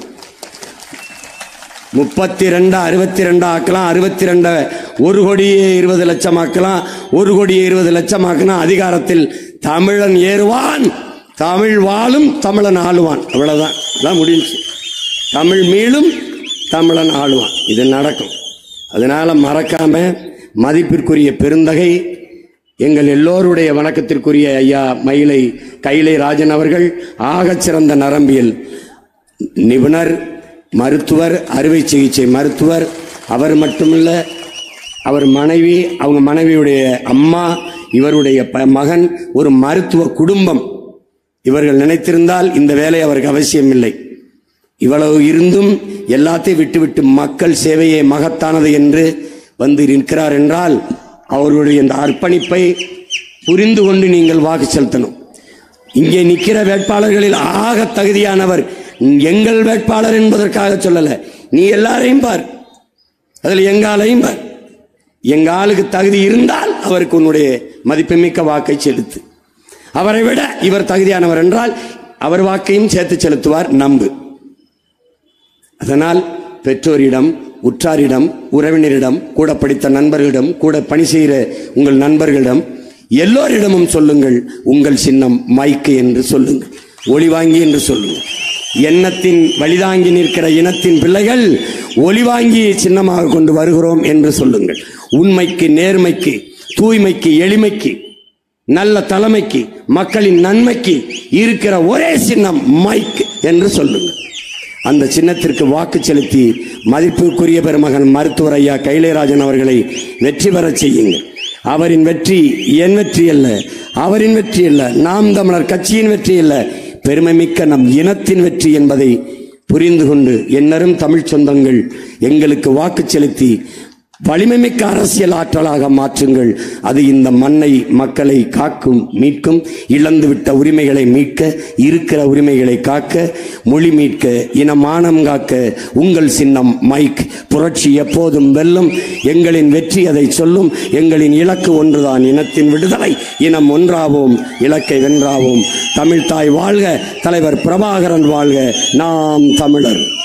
32 62 ஆக்கலாம், 62 1,20,00,000 ஆக்கலாம், 1,20,00,000 ஆக்கலாம். அதிகாரத்தில் தமிழன் ஏறுவான், தமிழ் வாழும், தமிழன் ஆளுவான். அவ்வளவுதான், அதான் முடிஞ்சு. தமிழ் மீளும், தமிழன் ஆளுவான். இது நடக்கும். அதனால மறக்காம மதிப்பிற்குரிய பெருந்தகை, எங்கள் எல்லோருடைய வணக்கத்திற்குரிய ஐயா கைலை ராஜன் அவர்கள் ஆகச் சிறந்த நரம்பியல் நிபுணர், மருத்துவர், அறுவை சிகிச்சை மருத்துவர். அவர் மட்டுமல்ல, அவர் மனைவி, அவங்க மனைவியுடைய அம்மா, இவருடைய மகன், ஒரு மருத்துவ குடும்பம். இவர்கள் நினைத்திருந்தால் இந்த வேலை அவருக்கு அவசியம் இல்லை. இவ்வளவு இருந்தும் எல்லாத்தையும் விட்டுவிட்டு மக்கள் சேவையே மகத்தானது என்று வந்து இருக்கிறார் என்றால் அவருடைய இந்த அர்ப்பணிப்பை புரிந்து கொண்டு நீங்கள் வாக்கு செலுத்தணும். இங்கே நிற்கிற வேட்பாளர்களில் ஆக தகுதியானவர் எங்கள் வேட்பாளர் என்பதற்காக சொல்லல, நீ எல்லாரையும் பார், அதில் எங்காலையும் பார். எங்க ஆளுக்கு தகுதி இருந்தால் அவருக்கு உன்னுடைய மதிப்புமிக்க வாக்கை செலுத்து. அவரை விட இவர் தகுதியானவர் என்றால் அவர் வாக்கையும் சேர்த்து செலுத்துவார், நம்பு. அதனால் பெற்றோரிடம், உற்றாரிடம், உறவினரிடம், கூட படித்த நண்பர்களிடம், கூட பணி செய்கிற உங்கள் நண்பர்களிடம் எல்லோரிடமும் சொல்லுங்கள், உங்கள் சின்னம் மைக்கு என்று சொல்லுங்கள், ஒளிவாங்கி என்று சொல்லுங்கள். எண்ணத்தின் வழிதாங்கி நிற்கிற இனத்தின் பிள்ளைகள் ஒளிவாங்கி சின்னமாக கொண்டு வருகிறோம் என்று சொல்லுங்கள். உண்மைக்கு, நேர்மைக்கு, தூய்மைக்கு, எளிமைக்கு, நல்ல தலைமைக்கு, மக்களின் நன்மைக்கு இருக்கிற ஒரே சின்னம் மைக் என்று சொல்லுங்கள். அந்த சின்னத்திற்கு வாக்கு செலுத்தி மதிப்புக்குரிய பெருமகன் மருத்துவர் ஐயா கைலேராஜன் அவர்களை வெற்றி பெற செய்யுங்கள். அவரின் வெற்றி என் வெற்றி அல்ல, அவரின் வெற்றி அல்ல, நாம் தமிழர் கட்சியின் வெற்றி அல்ல, பெருமைமிக்க நம் இனத்தின் வெற்றி என்பதை புரிந்து கொண்டு எண்ணரும் தமிழ் சொந்தங்கள் எங்களுக்கு வாக்கு செலுத்தி வலிமைமிக்க அரசியல் ஆற்றலாக மாற்றுங்கள். அது இந்த மண்ணை, மக்களை காக்கும், மீட்கும். இழந்துவிட்ட உரிமைகளை மீட்க, இருக்கிற உரிமைகளை காக்க, மொழி மீட்க, இனமானம் காக்க உங்கள் சின்னம் மைக். புரட்சி எப்போதும் வெல்லும். எங்களின் வெற்றி அதை சொல்லும். எங்களின் இலக்கு ஒன்றுதான், இனத்தின் விடுதலை. இனம் ஒன்றாவோம், இலக்கை வென்றாவோம். தமிழ்தாய் வாழ்க, தலைவர் பிரபாகரன் வாழ்க, நாம் தமிழர்.